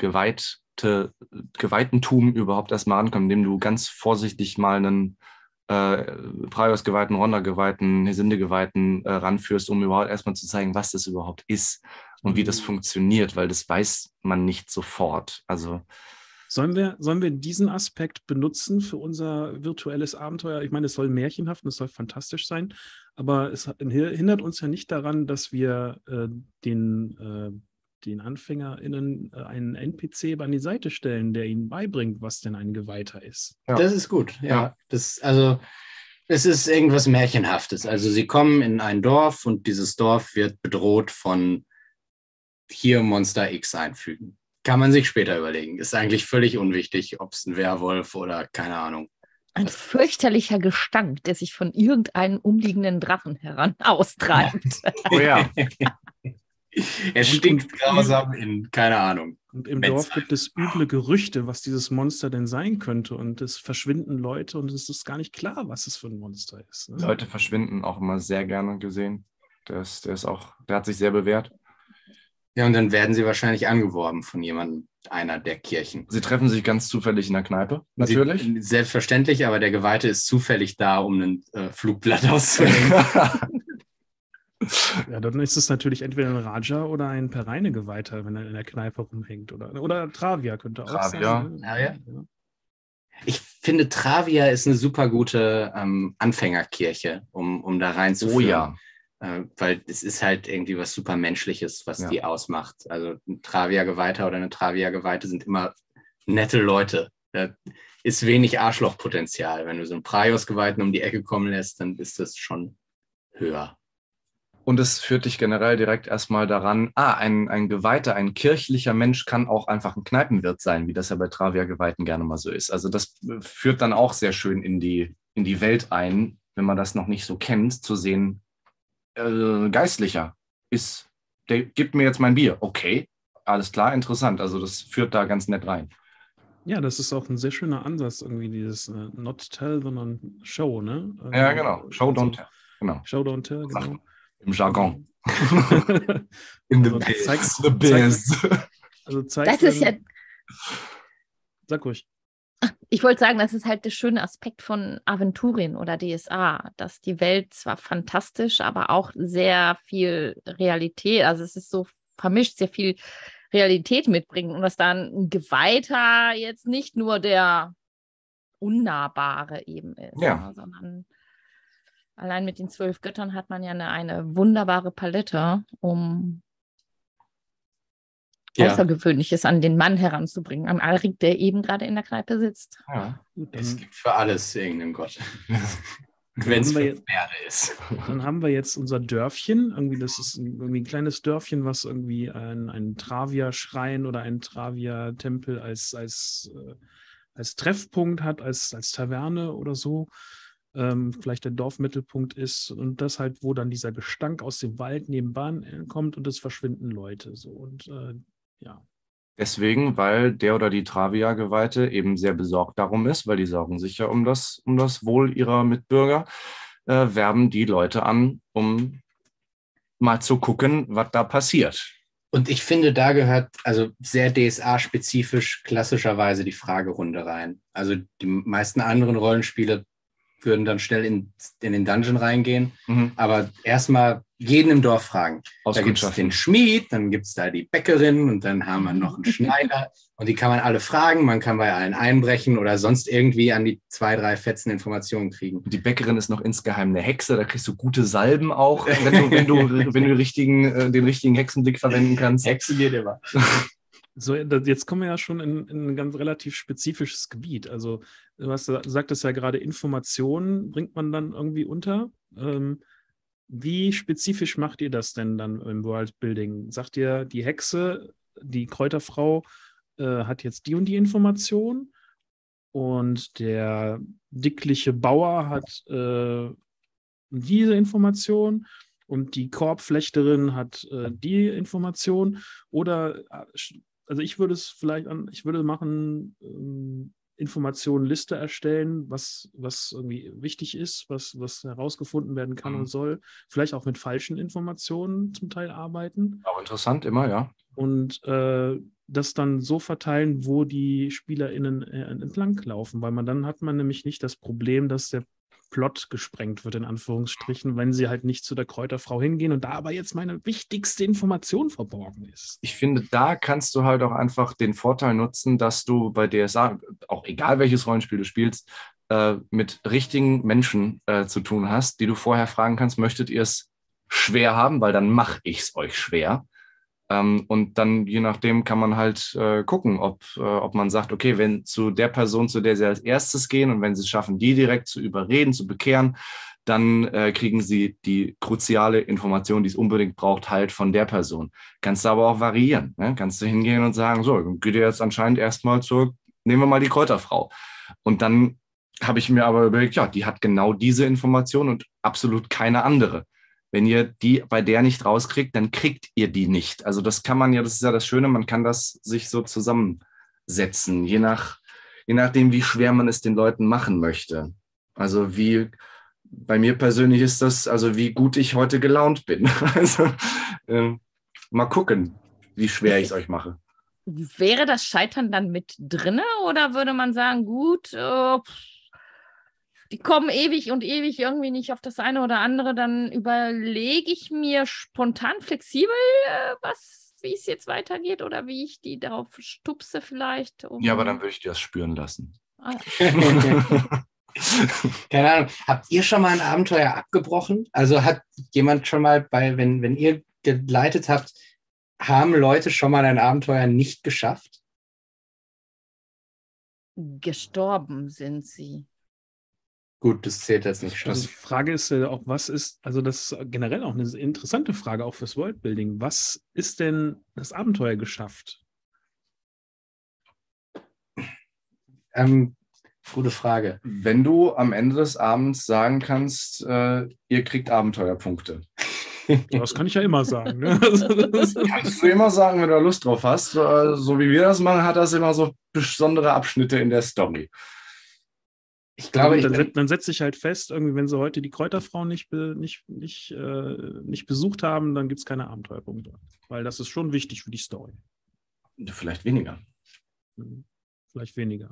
Geweihtentum überhaupt erstmal ankommen, indem du ganz vorsichtig mal einen Praios-Geweihten, Ronda-Geweihten, Hesinde-Geweihten ranführst, um überhaupt erstmal zu zeigen, was das überhaupt ist und wie das funktioniert, weil das weiß man nicht sofort. Also Sollen wir diesen Aspekt benutzen für unser virtuelles Abenteuer? Ich meine, es soll märchenhaft und es soll fantastisch sein, aber es hindert uns ja nicht daran, dass wir den AnfängerInnen einen NPC an die Seite stellen, der ihnen beibringt, was denn ein Geweihter ist. Ja. Das ist gut, ja. Es ist irgendwas Märchenhaftes. Also sie kommen in ein Dorf und dieses Dorf wird bedroht von hier Monster X einfügen. Kann man sich später überlegen. Ist eigentlich völlig unwichtig, ob es ein Werwolf oder keine Ahnung. Ein fürchterlicher Gestank, der sich von irgendeinem umliegenden Drachen heran austreibt. Oh ja. Er stinkt grausam in, keine Ahnung. Und im Dorf gibt es üble Gerüchte, was dieses Monster denn sein könnte. Und es verschwinden Leute und es ist gar nicht klar, was es für ein Monster ist. Ne? Leute verschwinden auch immer sehr gerne gesehen. Der hat sich sehr bewährt. Ja, und dann werden sie wahrscheinlich angeworben von einer der Kirchen. Sie treffen sich ganz zufällig in der Kneipe, natürlich. Selbstverständlich, aber der Geweihte ist zufällig da, um ein Flugblatt auszunehmen. Ja, dann ist es natürlich entweder ein Raja oder ein Pereine-Geweihter, wenn er in der Kneipe rumhängt. Oder Travia könnte auch sein. Ja. Ich finde, Travia ist eine super gute Anfängerkirche, um da reinzuführen. Oh ja. Weil es ist halt irgendwie was super Menschliches, was die ausmacht. Also ein Travia-Geweihter oder eine Travia-Geweihte sind immer nette Leute. Da ist wenig Arschlochpotenzial. Wenn du so einen Praios-Geweihten um die Ecke kommen lässt, dann ist das schon höher. Und es führt dich generell direkt erstmal daran, ein Geweihter, ein kirchlicher Mensch kann auch einfach ein Kneipenwirt sein, wie das ja bei Travia-Geweihten gerne mal so ist. Also das führt dann auch sehr schön in die Welt ein, wenn man das noch nicht so kennt, zu sehen, Geistlicher der gibt mir jetzt mein Bier. Okay, alles klar, interessant. Also das führt da ganz nett rein. Ja, das ist auch ein sehr schöner Ansatz, irgendwie dieses Not Tell, sondern Show, ne? Ja, genau. Show, don't tell. Genau. Show, don't tell, genau. Im Jargon. In the biz. Also zeigt das ist ja... Sag ruhig. Ich wollte sagen, das ist halt der schöne Aspekt von Aventurien oder DSA, dass die Welt zwar fantastisch, aber auch sehr viel Realität, also es ist so vermischt, sehr viel Realität mitbringt und dass dann ein Geweihter jetzt nicht nur der Unnahbare eben ist, sondern allein mit den 12 Göttern hat man ja eine wunderbare Palette, um Außergewöhnliches an den Mann heranzubringen, an Alrik, der eben gerade in der Kneipe sitzt. Ja, es gibt für alles irgendeinen Gott. Wenn es für Pferde ist. Dann haben wir jetzt unser Dörfchen. Irgendwie, das ist irgendwie ein kleines Dörfchen, was irgendwie einen Travia-Schrein oder einen Travia-Tempel als Treffpunkt hat, als Taverne oder so. Vielleicht der Dorfmittelpunkt ist und das halt, wo dann dieser Gestank aus dem Wald nebenan kommt und es verschwinden Leute. So und Deswegen, weil der oder die Travia-Geweihte eben sehr besorgt darum ist, weil die sorgen sich ja um das Wohl ihrer Mitbürger, werben die Leute an, um mal zu gucken, was da passiert. Und ich finde, da gehört also sehr DSA-spezifisch klassischerweise die Fragerunde rein. Also die meisten anderen Rollenspiele würden dann schnell in den Dungeon reingehen. Aber erstmal jeden im Dorf fragen. Da gibt es Auskundschaften. den Schmied, dann gibt es da die Bäckerin und dann haben wir noch einen Schneider. Und die kann man alle fragen. Man kann bei allen einbrechen oder sonst irgendwie an die 2, 3 fetzen Informationen kriegen. Die Bäckerin ist noch insgeheim eine Hexe, da kriegst du gute Salben auch, wenn du den richtigen Hexenblick verwenden kannst. Hexe geht immer. So, jetzt kommen wir ja schon in ein ganz relativ spezifisches Gebiet. Also, du sagtest ja gerade, Informationen bringt man dann irgendwie unter. Wie spezifisch macht ihr das denn dann im Worldbuilding? Sagt ihr, die Hexe, die Kräuterfrau hat jetzt die und die Information und der dickliche Bauer hat diese Information und die Korbflechterin hat die Information? Oder, also ich würde machen, Informationenliste erstellen, was irgendwie wichtig ist, was herausgefunden werden kann und soll. Vielleicht auch mit falschen Informationen zum Teil arbeiten. Auch interessant, immer, ja. Und das dann so verteilen, wo die SpielerInnen entlang laufen, weil dann hat man nämlich nicht das Problem, dass der Plot gesprengt wird, in Anführungsstrichen, wenn sie halt nicht zu der Kräuterfrau hingehen und da aber jetzt meine wichtigste Information verborgen ist. Ich finde, da kannst du halt auch einfach den Vorteil nutzen, dass du bei DSA, auch egal welches Rollenspiel du spielst, mit richtigen Menschen zu tun hast, die du vorher fragen kannst, möchtet ihr es schwer haben, weil dann mache ich es euch schwer. Und dann, je nachdem, kann man halt gucken, ob man sagt, okay, wenn zu der Person, zu der sie als erstes gehen und wenn sie es schaffen, die direkt zu überreden, zu bekehren, dann kriegen sie die kruziale Information, die es unbedingt braucht, halt von der Person. Kannst du aber auch variieren. Ne? Kannst du hingehen und sagen, so, dann geht ihr jetzt anscheinend erstmal nehmen wir mal die Kräuterfrau. Und dann habe ich mir aber überlegt, ja, die hat genau diese Information und absolut keine andere. Wenn ihr die bei der nicht rauskriegt, dann kriegt ihr die nicht. Also das kann man ja, das ist ja das Schöne, man kann das sich so zusammensetzen, je nachdem, wie schwer man es den Leuten machen möchte. Also bei mir persönlich ist das, also wie gut ich heute gelaunt bin. Also mal gucken, wie schwer ich es euch mache. Wäre das Scheitern dann mit drinne oder würde man sagen, gut, die kommen ewig und ewig irgendwie nicht auf das eine oder andere, dann überlege ich mir spontan flexibel, wie es jetzt weitergeht oder wie ich die darauf stupse vielleicht. Ja, aber dann würde ich dir das spüren lassen. Ah. Keine Ahnung. Habt ihr schon mal ein Abenteuer abgebrochen? Also hat jemand schon mal wenn ihr geleitet habt, haben Leute schon mal ein Abenteuer nicht geschafft? Gestorben sind sie. Gut, das zählt jetzt nicht schon. Also die Frage ist ja auch, das ist generell auch eine interessante Frage, auch fürs Worldbuilding. Was ist denn das Abenteuer geschafft? Gute Frage. Wenn du am Ende des Abends sagen kannst, ihr kriegt Abenteuerpunkte. Das kann ich ja immer sagen. Ne? Kannst du immer sagen, wenn du Lust drauf hast. So wie wir das machen, hat das immer so besondere Abschnitte in der Story. Ich glaube, dann setze ich halt fest, irgendwie, wenn sie heute die Kräuterfrau nicht besucht haben, dann gibt es keine Abenteuerpunkte. Weil das ist schon wichtig für die Story. Vielleicht weniger. Vielleicht weniger.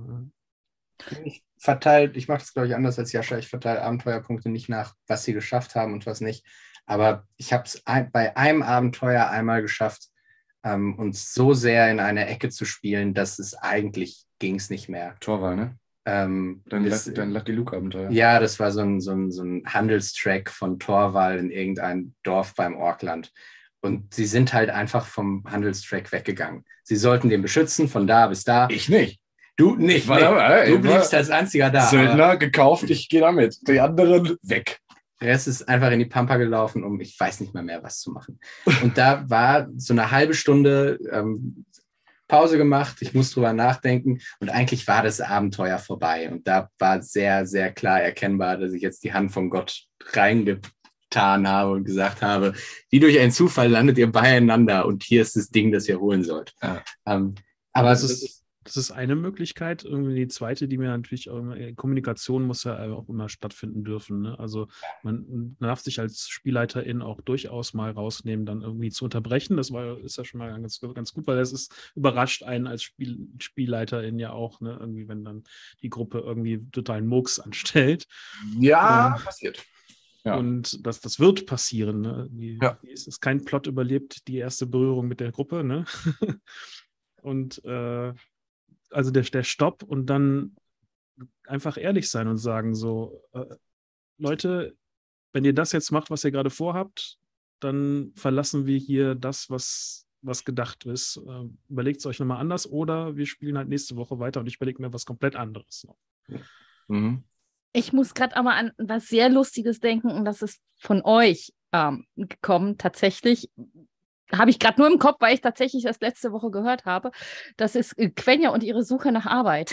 Ja. Ich mache das, glaube ich, anders als Jascha. Ich verteile Abenteuerpunkte nicht nach, was sie geschafft haben und was nicht. Aber ich habe es bei einem Abenteuer einmal geschafft, uns so sehr in eine Ecke zu spielen, dass es eigentlich ging es nicht mehr. Torwahl, ne? Dann Lucky Luke-Abenteuer. Ja, das war so ein Handelstrack von Torwall in irgendein Dorf beim Orkland. Und sie sind halt einfach vom Handelstrack weggegangen. Sie sollten den beschützen, von da bis da. Ich nicht. Du nicht. Du bliebst als einziger da. Söldner gekauft, ich gehe damit. Die anderen weg. Der Rest ist einfach in die Pampa gelaufen, um ich weiß nicht mehr was zu machen. Und da war so eine halbe Stunde Pause gemacht, ich muss drüber nachdenken und eigentlich war das Abenteuer vorbei. Und da war sehr, sehr klar erkennbar, dass ich jetzt die Hand von Gott reingetan habe und gesagt habe, wie durch einen Zufall landet ihr beieinander und hier ist das Ding, das ihr holen sollt. Ja. Aber das ist eine Möglichkeit. Irgendwie die zweite, die mir natürlich auch Kommunikation muss ja auch immer stattfinden dürfen. Ne? Also man darf sich als Spielleiterin auch durchaus mal rausnehmen, dann irgendwie zu unterbrechen. Das ist ja schon mal ganz, ganz gut, weil das ist überrascht einen als Spielleiterin ja auch, ne? Irgendwie, wenn dann die Gruppe irgendwie totalen Murks anstellt. Ja, passiert. Ja. Und das wird passieren. Ne? Ja. Es ist kein Plot überlebt, die erste Berührung mit der Gruppe. Ne? Und also der Stopp und dann einfach ehrlich sein und sagen so, Leute, wenn ihr das jetzt macht, was ihr gerade vorhabt, dann verlassen wir hier das, was gedacht ist. Überlegt es euch nochmal anders oder wir spielen halt nächste Woche weiter und ich überlege mir was komplett anderes. Mhm. Ich muss gerade aber an was sehr Lustiges denken und das ist von euch gekommen. Tatsächlich habe ich gerade nur im Kopf, weil ich tatsächlich das letzte Woche gehört habe. Das ist Quenya und ihre Suche nach Arbeit.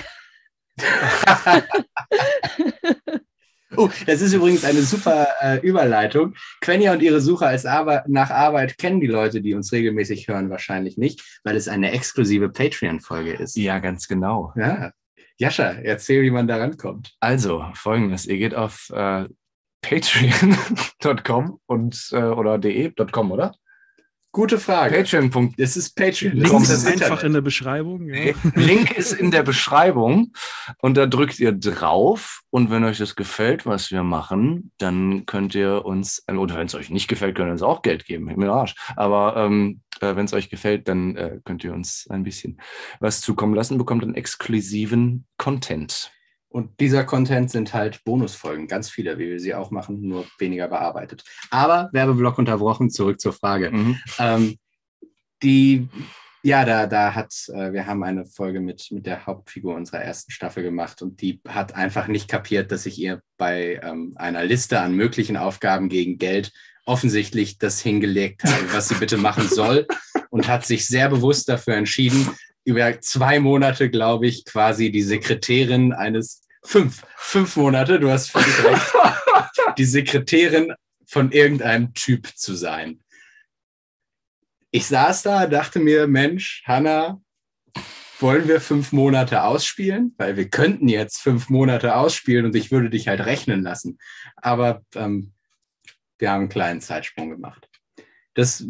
Oh, das ist übrigens eine super Überleitung. Quenya und ihre Suche nach Arbeit kennen die Leute, die uns regelmäßig hören, wahrscheinlich nicht, weil es eine exklusive Patreon-Folge ist. Ja, ganz genau. Ja. Jascha, erzähl, wie man da rankommt. Also, Folgendes. Ihr geht auf patreon.com oder de.com, oder? Gute Frage. Patreon. Das ist Patreon. Link Das ist das einfach in der Beschreibung. Ja. Link ist in der Beschreibung und da drückt ihr drauf und wenn euch das gefällt, was wir machen, dann könnt ihr uns, oder wenn es euch nicht gefällt, könnt ihr uns auch Geld geben, mir Arsch. Aber wenn es euch gefällt, dann könnt ihr uns ein bisschen was zukommen lassen, bekommt einen exklusiven Content. Und dieser Content sind halt Bonusfolgen, ganz viele, wie wir sie auch machen, nur weniger bearbeitet. Aber Werbeblock unterbrochen, zurück zur Frage. Mhm. Wir haben eine Folge mit der Hauptfigur unserer ersten Staffel gemacht und die hat einfach nicht kapiert, dass ich ihr bei einer Liste an möglichen Aufgaben gegen Geld offensichtlich das hingelegt habe, was sie bitte machen soll und hat sich sehr bewusst dafür entschieden, über 2 Monate, glaube ich, quasi die Sekretärin eines 5 Monate, du hast völlig recht, die Sekretärin von irgendeinem Typ zu sein. Ich saß da, dachte mir, Mensch, Hanna, wollen wir 5 Monate ausspielen? Weil wir könnten jetzt 5 Monate ausspielen und ich würde dich halt rechnen lassen. Aber wir haben einen kleinen Zeitsprung gemacht. Das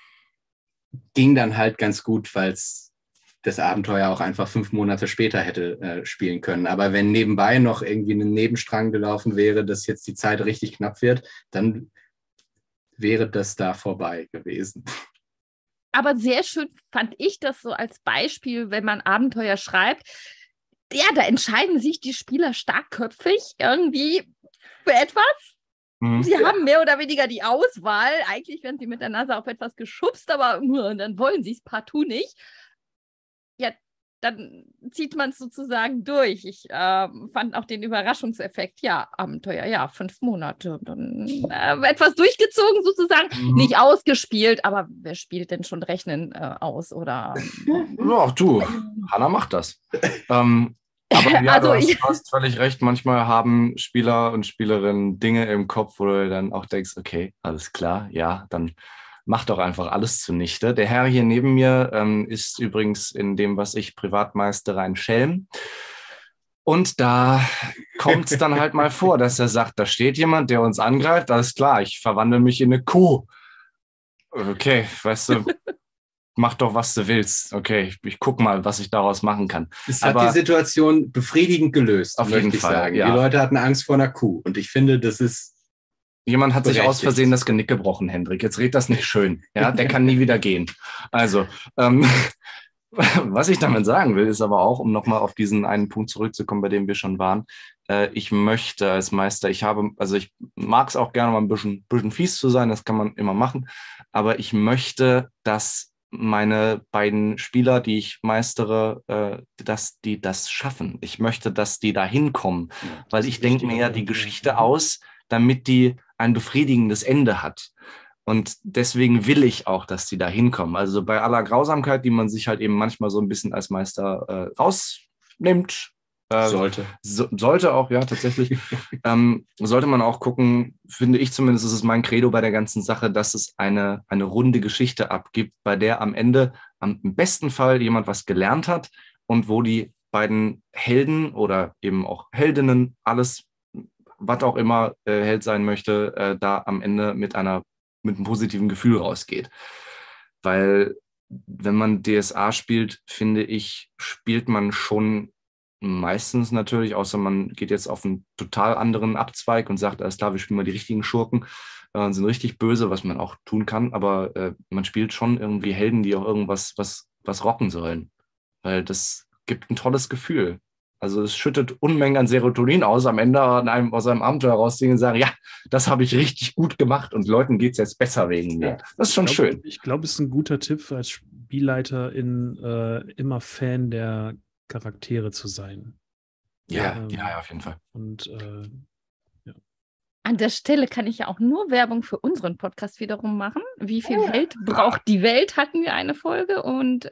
ging dann halt ganz gut, weil es das Abenteuer auch einfach 5 Monate später hätte spielen können. Aber wenn nebenbei noch irgendwie ein Nebenstrang gelaufen wäre, dass jetzt die Zeit richtig knapp wird, dann wäre das da vorbei gewesen. Aber sehr schön fand ich das so als Beispiel, wenn man Abenteuer schreibt. Ja, da entscheiden sich die Spieler starkköpfig irgendwie für etwas. Mhm. Sie haben mehr oder weniger die Auswahl. Eigentlich werden sie mit der Nase auf etwas geschubst, aber dann wollen sie es partout nicht. Ja, dann zieht man es sozusagen durch. Ich fand auch den Überraschungseffekt. Ja, Abenteuer, ja, 5 Monate. Dann etwas durchgezogen sozusagen. Nicht ausgespielt, aber wer spielt denn schon Rechnen aus? Oder Ja, du, Hanna macht das. Aber ja, Also du hast völlig recht. Manchmal haben Spieler und Spielerinnen Dinge im Kopf, wo du dann auch denkst, okay, alles klar, ja, dann mach doch einfach alles zunichte. Der Herr hier neben mir ist übrigens in dem, was ich privat meistere, ein Schelm. Und da kommt es dann halt mal vor, dass er sagt, da steht jemand, der uns angreift, alles klar, ich verwandle mich in eine Kuh. Okay, weißt du, mach doch, was du willst. Okay, ich guck mal, was ich daraus machen kann. Es hat die Situation befriedigend gelöst, auf jeden Fall, sagen. ja. Die Leute hatten Angst vor einer Kuh. Und ich finde, das ist jemand hat sich berechtigt. aus Versehen das Genick gebrochen, Hendrik. Jetzt red das nicht schön. Ja, der kann nie wieder gehen. Also, was ich damit sagen will, ist aber auch, um nochmal auf diesen einen Punkt zurückzukommen, bei dem wir schon waren, ich möchte als Meister, ich mag es auch gerne mal ein bisschen fies zu sein, das kann man immer machen, aber ich möchte, dass meine beiden Spieler, die ich meistere, dass die das schaffen. Ich möchte, dass die da hinkommen, weil ich denke mir ja die Geschichte aus, damit die ein befriedigendes Ende hat. Und deswegen will ich auch, dass die da hinkommen. Also bei aller Grausamkeit, die man sich halt eben manchmal so ein bisschen als Meister rausnimmt. Sollte auch, ja, tatsächlich. Sollte man auch gucken, finde ich zumindest, ist es mein Credo bei der ganzen Sache, dass es eine runde Geschichte abgibt, bei der am Ende im besten Fall jemand was gelernt hat und wo die beiden Helden oder eben auch Heldinnen, alles, was auch immer Held sein möchte, da am Ende mit einem positiven Gefühl rausgeht. Weil wenn man DSA spielt, finde ich, spielt man schon Meistens natürlich, außer man geht jetzt auf einen total anderen Abzweig und sagt, alles klar, wir spielen mal die richtigen Schurken und sind richtig böse, was man auch tun kann, aber man spielt schon irgendwie Helden, die auch irgendwas was rocken sollen, weil das gibt ein tolles Gefühl. Also es schüttet Unmengen an Serotonin aus, am Ende aus einem Abenteuer rausziehen und sagen, ja, das habe ich richtig gut gemacht und Leuten geht es jetzt besser wegen mir. Das ist schon schön. Ich glaube, es ist ein guter Tipp als Spielleiter, immer Fan der Charaktere zu sein. Ja, auf jeden Fall. Und An der Stelle kann ich ja auch nur Werbung für unseren Podcast wiederum machen. Wie viel Held braucht die Welt, hatten wir eine Folge. Und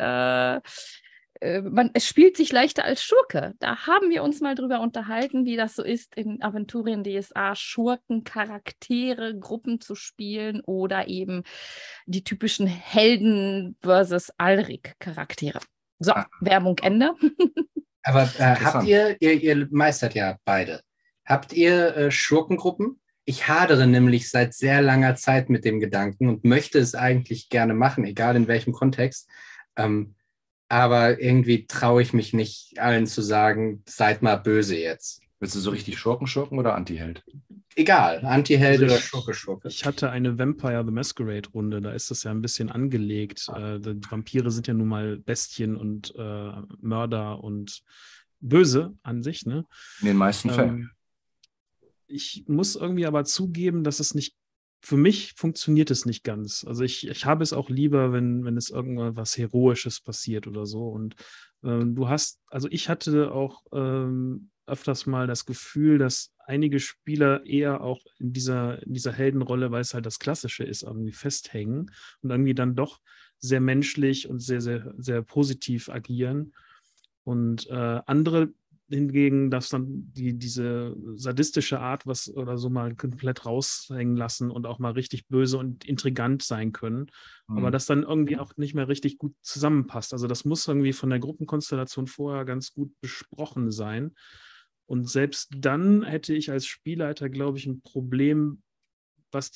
es spielt sich leichter als Schurke. Da haben wir uns mal drüber unterhalten, wie das so ist, in Aventurien DSA Schurken, Charaktere, Gruppen zu spielen oder eben die typischen Helden versus Alrik-Charaktere. So, Werbung Ende. Aber habt ihr meistert ja beide, habt ihr Schurkengruppen? Ich hadere nämlich seit sehr langer Zeit mit dem Gedanken und möchte es eigentlich gerne machen, egal in welchem Kontext. Aber irgendwie traue ich mich nicht, allen zu sagen, seid mal böse jetzt. Willst du so richtig Schurken oder Anti-Held? Egal, Anti-Held oder Schurke. Ich hatte eine Vampire the Masquerade-Runde, da ist das ja ein bisschen angelegt. Die Vampire sind ja nun mal Bestien und Mörder und böse an sich, ne? In den meisten Fällen. Ich muss irgendwie aber zugeben, dass es nicht, für mich funktioniert es nicht ganz. Also ich habe es auch lieber, wenn es irgendwas Heroisches passiert oder so. Und ich hatte auch öfters mal das Gefühl, dass einige Spieler eher auch in dieser Heldenrolle, weil es halt das Klassische ist, irgendwie festhängen und irgendwie dann doch sehr menschlich und sehr, sehr, sehr positiv agieren. Und andere hingegen, dass dann diese sadistische Art oder so mal komplett raushängen lassen und auch mal richtig böse und intrigant sein können, aber das dann irgendwie auch nicht mehr richtig gut zusammenpasst. Also das muss irgendwie von der Gruppenkonstellation vorher ganz gut besprochen sein. Und selbst dann hätte ich als Spielleiter, glaube ich, ein Problem, was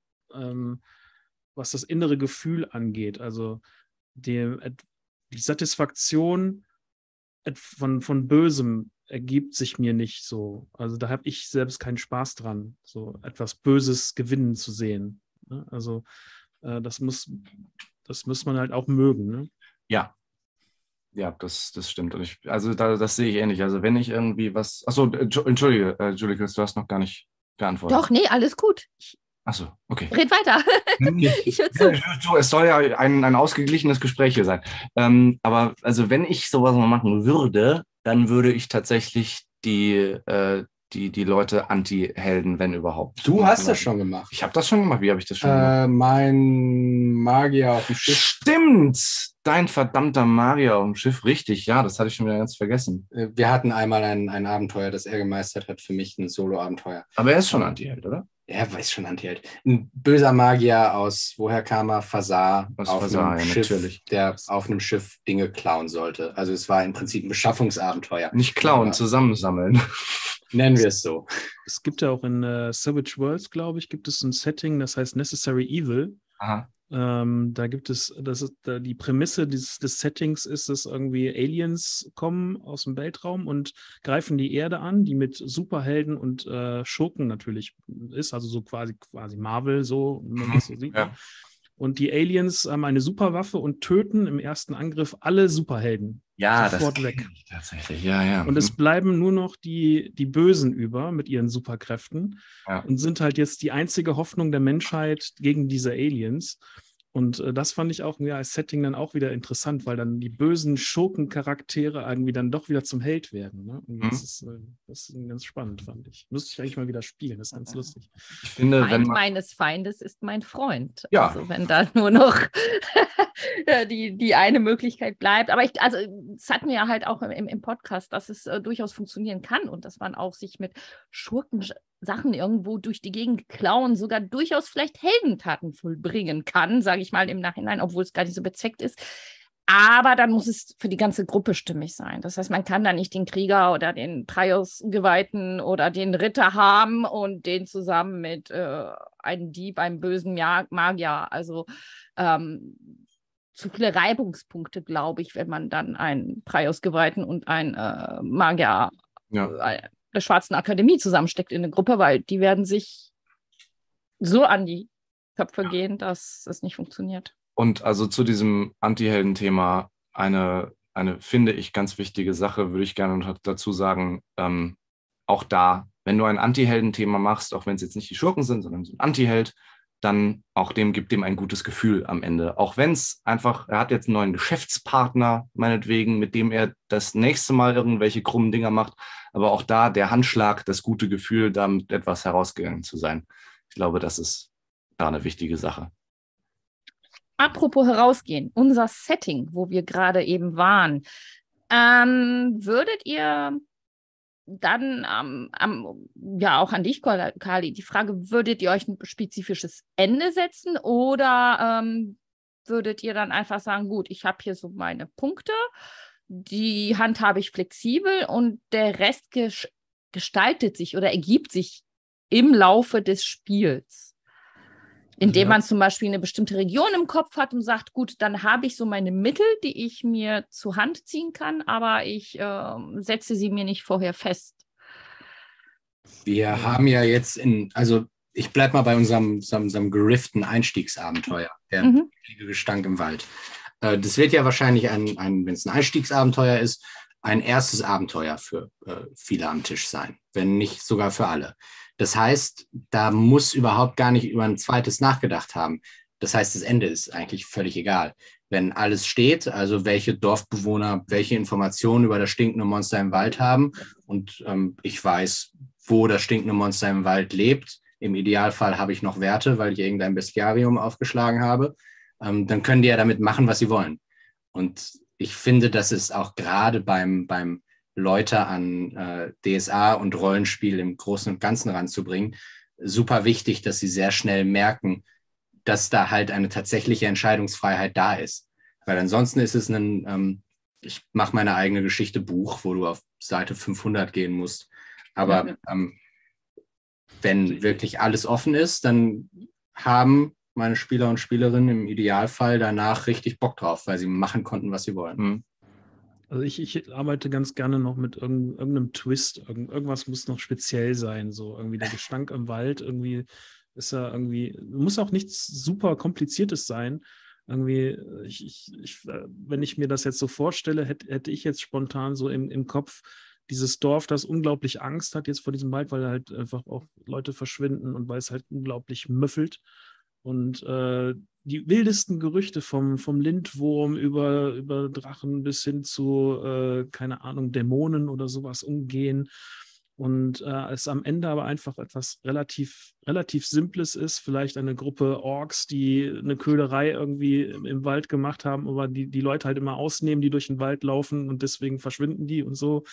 das innere Gefühl angeht. Also die Satisfaktion von Bösem ergibt sich mir nicht so. Also da habe ich selbst keinen Spaß dran, so etwas Böses gewinnen zu sehen. Ne? Also das muss man halt auch mögen. Ne? Ja. Ja, das stimmt. Und das sehe ich ähnlich. Also wenn ich irgendwie was. Achso, Entschuldige, Julius, du hast noch gar nicht geantwortet. Doch, nee, alles gut. Achso, okay. Red weiter. Ich höre zu. Es soll ja ein ausgeglichenes Gespräch hier sein. Aber also wenn ich sowas mal machen würde, dann würde ich tatsächlich die Leute Anti-Helden, wenn überhaupt. Du hast das schon gemacht. Ich habe das schon gemacht. Wie habe ich das schon gemacht? Mein Magier auf dem Schiff. Stimmt! Dein verdammter Magier auf dem Schiff. Richtig, ja, das hatte ich schon wieder ganz vergessen. Wir hatten einmal ein Abenteuer, das er gemeistert hat, für mich ein Solo-Abenteuer. Aber er ist schon Anti-Held, oder? Er weiß schon Anti-Held. Ein böser Magier woher kam er? Fasar. Auf einem Schiff, natürlich. Der auf einem Schiff Dinge klauen sollte. Also es war im Prinzip ein Beschaffungsabenteuer. Nicht klauen, zusammensammeln. Nennen wir es so. Es gibt ja auch in Savage Worlds, glaube ich, gibt es ein Setting, das heißt Necessary Evil. Aha. Da gibt es, die Prämisse des Settings ist, dass irgendwie Aliens kommen aus dem Weltraum und greifen die Erde an, die mit Superhelden und Schurken natürlich ist, also so quasi Marvel, so, wenn man das so sieht. Ja. Und die Aliens haben eine Superwaffe und töten im ersten Angriff alle Superhelden. Ja, sofort das weg. Tatsächlich, ja. Und es bleiben nur noch die Bösen über mit ihren Superkräften und sind halt jetzt die einzige Hoffnung der Menschheit gegen diese Aliens. Und das fand ich auch als Setting dann auch wieder interessant, weil dann die bösen Schurkencharaktere irgendwie dann doch wieder zum Held werden. Ne? Und das ist ganz spannend, fand ich. Müsste ich eigentlich mal wieder spielen, das ist ganz lustig. Ich finde, Feind meines Feindes ist mein Freund. Ja. Also wenn da nur noch die eine Möglichkeit bleibt. Aber es hatten wir ja halt auch im Podcast, dass es durchaus funktionieren kann und dass man auch sich mit Schurkensachen irgendwo durch die Gegend klauen, sogar durchaus vielleicht Heldentaten vollbringen kann, sage ich mal im Nachhinein, obwohl es gar nicht so bezweckt ist. Aber dann muss es für die ganze Gruppe stimmig sein. Das heißt, man kann da nicht den Krieger oder den Trios-Geweihten oder den Ritter haben und den zusammen mit einem Dieb, einem bösen Magier. Also zu viele Reibungspunkte, glaube ich, wenn man dann einen Praios-Geweihten und einen Magier der Schwarzen Akademie zusammensteckt in eine Gruppe, weil die werden sich so an die Köpfe gehen, dass es nicht funktioniert. Und also zu diesem Anti-Helden-Thema eine, finde ich, ganz wichtige Sache, würde ich gerne noch dazu sagen, auch da, wenn du ein Anti-Helden-Thema machst, auch wenn es jetzt nicht die Schurken sind, sondern so ein Anti-Held, dann auch gibt dem ein gutes Gefühl am Ende. Auch wenn es einfach, er hat jetzt einen neuen Geschäftspartner, meinetwegen, mit dem er das nächste Mal irgendwelche krummen Dinger macht, aber auch da der Handschlag, das gute Gefühl, damit etwas herausgegangen zu sein. Ich glaube, das ist da eine wichtige Sache. Apropos herausgehen, unser Setting, wo wir gerade eben waren, würdet ihr dann auch an dich, Kali, die Frage, würdet ihr euch ein spezifisches Ende setzen oder würdet ihr dann einfach sagen, gut, ich habe hier so meine Punkte, die handhabe ich flexibel und der Rest gestaltet sich oder ergibt sich im Laufe des Spiels? Indem man zum Beispiel eine bestimmte Region im Kopf hat und sagt, gut, dann habe ich so meine Mittel, die ich mir zur Hand ziehen kann, aber ich setze sie mir nicht vorher fest. Wir haben ja jetzt also ich bleibe mal bei unserem gerifften Einstiegsabenteuer, der Heilige Gestank im Wald. Das wird ja wahrscheinlich wenn es ein Einstiegsabenteuer ist, ein erstes Abenteuer für viele am Tisch sein, wenn nicht sogar für alle. Das heißt, da muss überhaupt gar nicht über ein zweites nachgedacht haben. Das heißt, das Ende ist eigentlich völlig egal. Wenn alles steht, also welche Dorfbewohner welche Informationen über das stinkende Monster im Wald haben und ich weiß, wo das stinkende Monster im Wald lebt, im Idealfall habe ich noch Werte, weil ich irgendein Bestiarium aufgeschlagen habe, dann können die ja damit machen, was sie wollen. Und ich finde, das ist auch gerade beim Leute an DSA und Rollenspiel im Großen und Ganzen ranzubringen, super wichtig, dass sie sehr schnell merken, dass da halt eine tatsächliche Entscheidungsfreiheit da ist. Weil ansonsten ist es ich mache meine eigene Geschichte Buch, wo du auf Seite 500 gehen musst. Aber wenn wirklich alles offen ist, dann haben meine Spieler und Spielerinnen im Idealfall danach richtig Bock drauf, weil sie machen konnten, was sie wollen. Mhm. Also ich arbeite ganz gerne noch mit irgendeinem Twist. Irgendwas muss noch speziell sein. So irgendwie der Gestank im Wald. Irgendwie ist ja irgendwie, muss auch nichts super Kompliziertes sein. Irgendwie, wenn ich mir das jetzt so vorstelle, hätte ich jetzt spontan so im Kopf dieses Dorf, das unglaublich Angst hat jetzt vor diesem Wald, weil halt einfach auch Leute verschwinden und weil es halt unglaublich müffelt. Und die wildesten Gerüchte vom Lindwurm über Drachen bis hin zu, keine Ahnung, Dämonen oder sowas umgehen. Und es am Ende aber einfach etwas relativ Simples ist, vielleicht eine Gruppe Orks, die eine Köhlerei irgendwie im Wald gemacht haben, aber die Leute halt immer ausnehmen, die durch den Wald laufen und deswegen verschwinden die und so.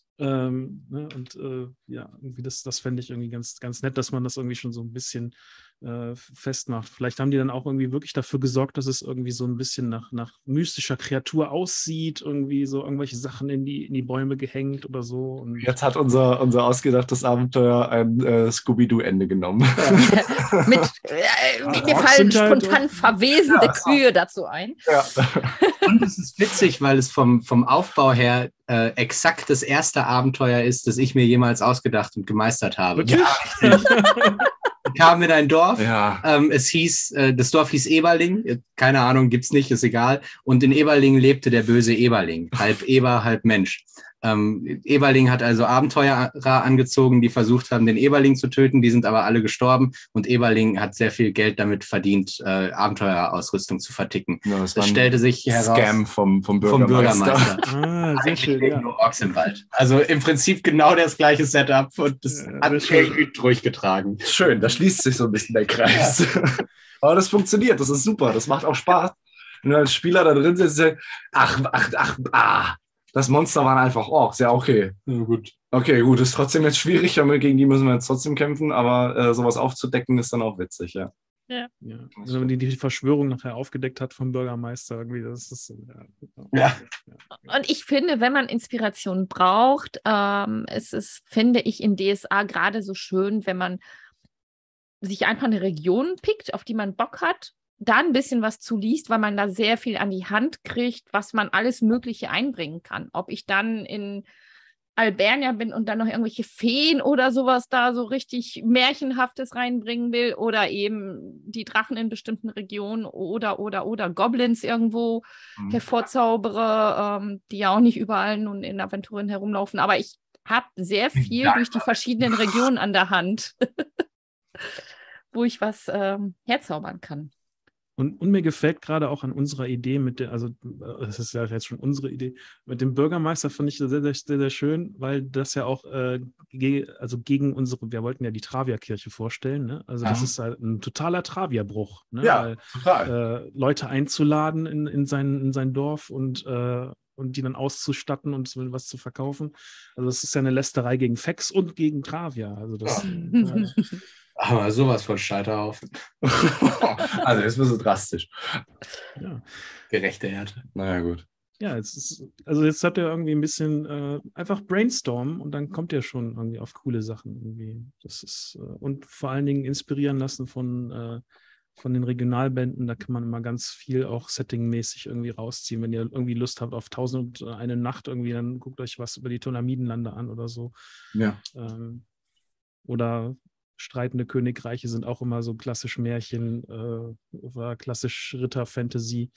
Irgendwie das fände ich irgendwie ganz, ganz nett, dass man das irgendwie schon so ein bisschen festmacht. Vielleicht haben die dann auch irgendwie wirklich dafür gesorgt, dass es irgendwie so ein bisschen nach mystischer Kreatur aussieht, irgendwie so irgendwelche Sachen in die Bäume gehängt oder so. Und jetzt hat unser ausgedachtes Abenteuer ein Scooby-Doo-Ende genommen. Mir fallen spontan verwesende Kühe dazu ein. Ja. Und es ist witzig, weil es vom Aufbau her exakt das erste Abenteuer ist, das ich mir jemals ausgedacht und gemeistert habe. Wirklich? Ja. Kam in ein Dorf. Ja. Das Dorf hieß Eberling. Keine Ahnung, gibt's nicht, ist egal. Und in Eberling lebte der böse Eberling. Halb Eber, halb Mensch. Eberling hat also Abenteurer angezogen, die versucht haben, den Eberling zu töten. Die sind aber alle gestorben. Und Eberling hat sehr viel Geld damit verdient, Abenteurerausrüstung zu verticken. Ja, das stellte sich heraus. Scam vom Bürgermeister. Sehr schön, ja. Nur Orks im Wald. Also im Prinzip genau das gleiche Setup und das hat Helgut durchgetragen. Schön, da schließt sich so ein bisschen der Kreis. Ja. Aber das funktioniert, das ist super, das macht auch Spaß. Wenn du als Spieler da drin sitzt, das Monster waren einfach Orks, ja okay. Ja, gut. Okay, gut, ist trotzdem jetzt schwierig, gegen die müssen wir jetzt trotzdem kämpfen, aber sowas aufzudecken ist dann auch witzig, ja. Ja. Also wenn die Verschwörung nachher aufgedeckt hat vom Bürgermeister, irgendwie, das ist ja. Und ich finde, wenn man Inspiration braucht, finde ich, in DSA gerade so schön, wenn man sich einfach eine Region pickt, auf die man Bock hat da ein bisschen was zu liest, weil man da sehr viel an die Hand kriegt, was man alles Mögliche einbringen kann. Ob ich dann in Albernia bin und dann noch irgendwelche Feen oder sowas da so richtig Märchenhaftes reinbringen will oder eben die Drachen in bestimmten Regionen oder Goblins irgendwo hervorzaubere, die ja auch nicht überall nun in Aventurien herumlaufen. Aber ich habe sehr viel durch die verschiedenen Regionen an der Hand, wo ich was herzaubern kann. Und mir gefällt gerade auch an unserer Idee also das ist ja jetzt schon unsere Idee, mit dem Bürgermeister fand ich sehr, sehr, sehr, sehr schön, weil das ja auch gegen wir wollten ja die Travia-Kirche vorstellen, ne? Also das ist halt ein totaler Travia-Bruch, ne? Ja, weil, total. Leute einzuladen in sein Dorf und die dann auszustatten und was zu verkaufen. Also das ist ja eine Lästerei gegen Fex und gegen Travia. Also das Aber sowas von Scheiterhaufen. Also jetzt bist du drastisch. ja. Gerechte Härte. Naja, gut. Ja, jetzt habt ihr irgendwie ein bisschen einfach brainstormen und dann kommt ihr schon irgendwie auf coole Sachen irgendwie. Das ist und vor allen Dingen inspirieren lassen von den Regionalbänden. Da kann man immer ganz viel auch settingmäßig irgendwie rausziehen. Wenn ihr irgendwie Lust habt auf 1001 Nacht irgendwie, dann guckt euch was über die Tulamidenlande an oder so. Ja. Oder streitende Königreiche sind auch immer so klassisch Märchen oder klassisch Ritter-Fantasy.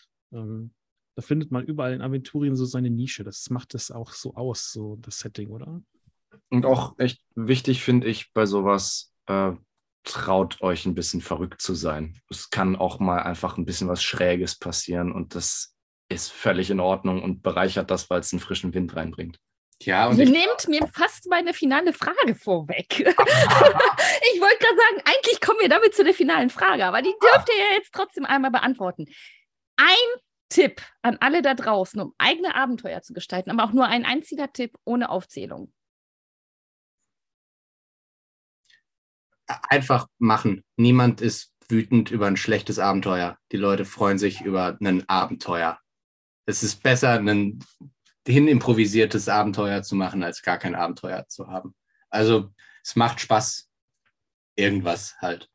Da findet man überall in Aventurien so seine Nische. Das macht es auch so aus, so das Setting, oder? Und auch echt wichtig finde ich bei sowas, traut euch ein bisschen verrückt zu sein. Es kann auch mal einfach ein bisschen was Schräges passieren und das ist völlig in Ordnung und bereichert das, weil es einen frischen Wind reinbringt. Ja, und Ihr nehmt mir fast meine finale Frage vorweg. Ich wollte gerade sagen, eigentlich kommen wir damit zu der finalen Frage, aber die dürft ihr ja jetzt trotzdem einmal beantworten. Ein Tipp an alle da draußen, um eigene Abenteuer zu gestalten, aber auch nur ein einziger Tipp ohne Aufzählung. einfach machen. Niemand ist wütend über ein schlechtes Abenteuer. Die Leute freuen sich über ein Abenteuer. Es ist besser, ein improvisiertes Abenteuer zu machen, als gar kein Abenteuer zu haben. Also es macht Spaß. Irgendwas halt.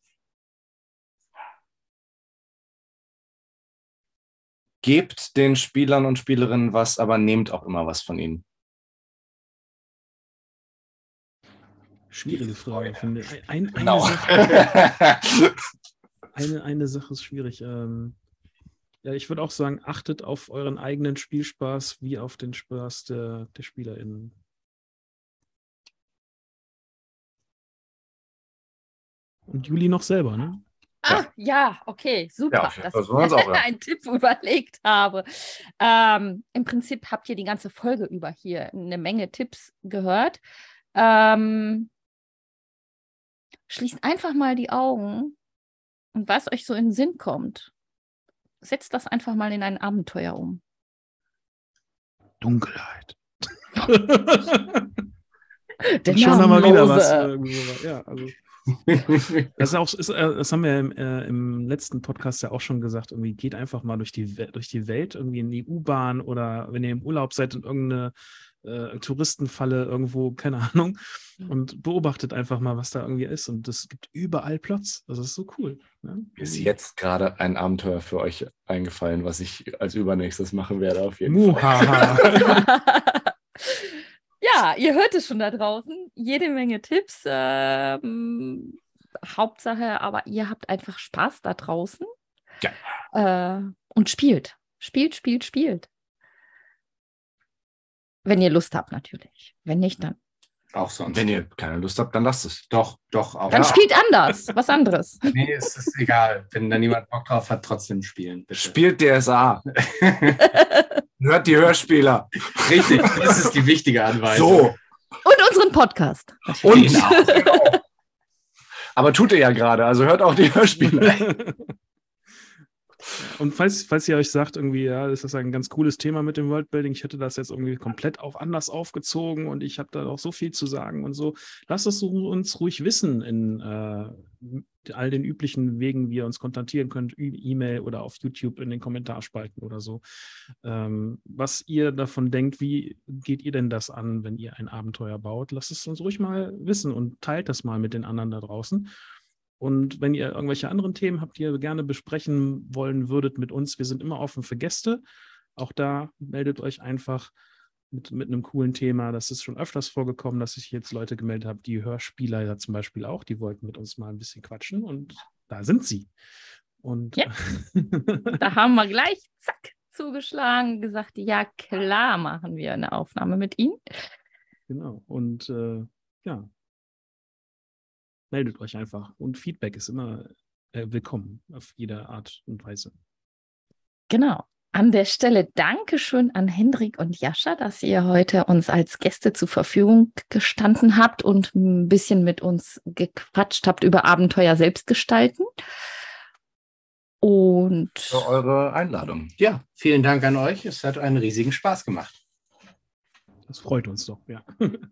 Gebt den Spielern und Spielerinnen was, aber nehmt auch immer was von ihnen. Schwierige Frage, finde ich. Genau. Eine Sache ist schwierig. Ja, ich würde auch sagen, achtet auf euren eigenen Spielspaß wie auf den Spaß der SpielerInnen. Und Juli noch selber, ne? Ja, okay, super, Ja, dass das ich wollen wir uns auch, ja. einen Tipp überlegt habe. Im Prinzip habt ihr die ganze Folge über hier eine Menge Tipps gehört. Schließt einfach mal die Augen und was euch so in den Sinn kommt, setzt das einfach mal in ein Abenteuer um. Dunkelheit. Der Schon haben wir wieder was. Namenlose. Ja, also. Das haben wir im letzten Podcast ja auch schon gesagt. Irgendwie geht einfach mal durch die Welt, irgendwie in die U-Bahn oder wenn ihr im Urlaub seid in irgendeine Touristenfalle irgendwo, keine Ahnung, und beobachtet einfach mal, was da irgendwie ist. Und es gibt überall Plots. Das ist so cool. Ne? Mir ist jetzt gerade ein Abenteuer für euch eingefallen, was ich als übernächstes machen werde, auf jeden Fall. Ja, ihr hört es schon da draußen. Jede Menge Tipps. Hauptsache, aber ihr habt einfach Spaß da draußen. Ja. Und spielt. Spielt. Wenn ihr Lust habt, natürlich. Wenn nicht, dann. Auch sonst. Wenn ihr keine Lust habt, dann lasst es. Doch, auch. Dann spielt anders. Was anderes. Nee, es ist egal. Wenn da niemand Bock drauf hat, trotzdem spielen. Bitte. Spielt DSA. Hört die Hörspieler. Richtig, das ist die wichtige Anweisung. So. Und unseren Podcast. Und genau. Aber tut ihr ja gerade, also hört auch die Hörspiele. Und falls ihr euch sagt, irgendwie, ja, das ist ein ganz cooles Thema mit dem Worldbuilding, ich hätte das jetzt irgendwie komplett anders aufgezogen und ich habe da auch so viel zu sagen und so, lasst es uns ruhig wissen in all den üblichen Wegen, wie ihr uns kontaktieren könnt, E-Mail oder auf YouTube in den Kommentarspalten oder so. Was ihr davon denkt, wie geht ihr denn das an, wenn ihr ein Abenteuer baut? Lasst es uns ruhig mal wissen und teilt das mal mit den anderen da draußen. Und wenn ihr irgendwelche anderen Themen habt, die ihr gerne besprechen wollen würdet mit uns, wir sind immer offen für Gäste. Auch da meldet euch einfach mit einem coolen Thema. Das ist schon öfters vorgekommen, dass sich jetzt Leute gemeldet haben, die Hörspieler ja zum Beispiel auch, die wollten mit uns mal ein bisschen quatschen und da sind sie. Und ja. Da haben wir gleich, zack, zugeschlagen, gesagt, ja klar, machen wir eine Aufnahme mit Ihnen. Genau, und ja, meldet euch einfach. Und Feedback ist immer willkommen auf jede Art und Weise. Genau. An der Stelle Dankeschön an Hendrik und Jascha, dass ihr heute uns als Gäste zur Verfügung gestanden habt und ein bisschen mit uns gequatscht habt über Abenteuer selbst gestalten. Und Für eure Einladung. Ja, vielen Dank an euch. Es hat einen riesigen Spaß gemacht. Das freut uns doch, ja.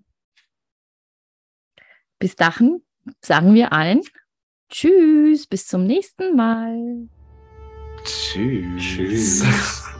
Bis dahin sagen wir allen Tschüss, bis zum nächsten Mal. Tschüss. Tschüss.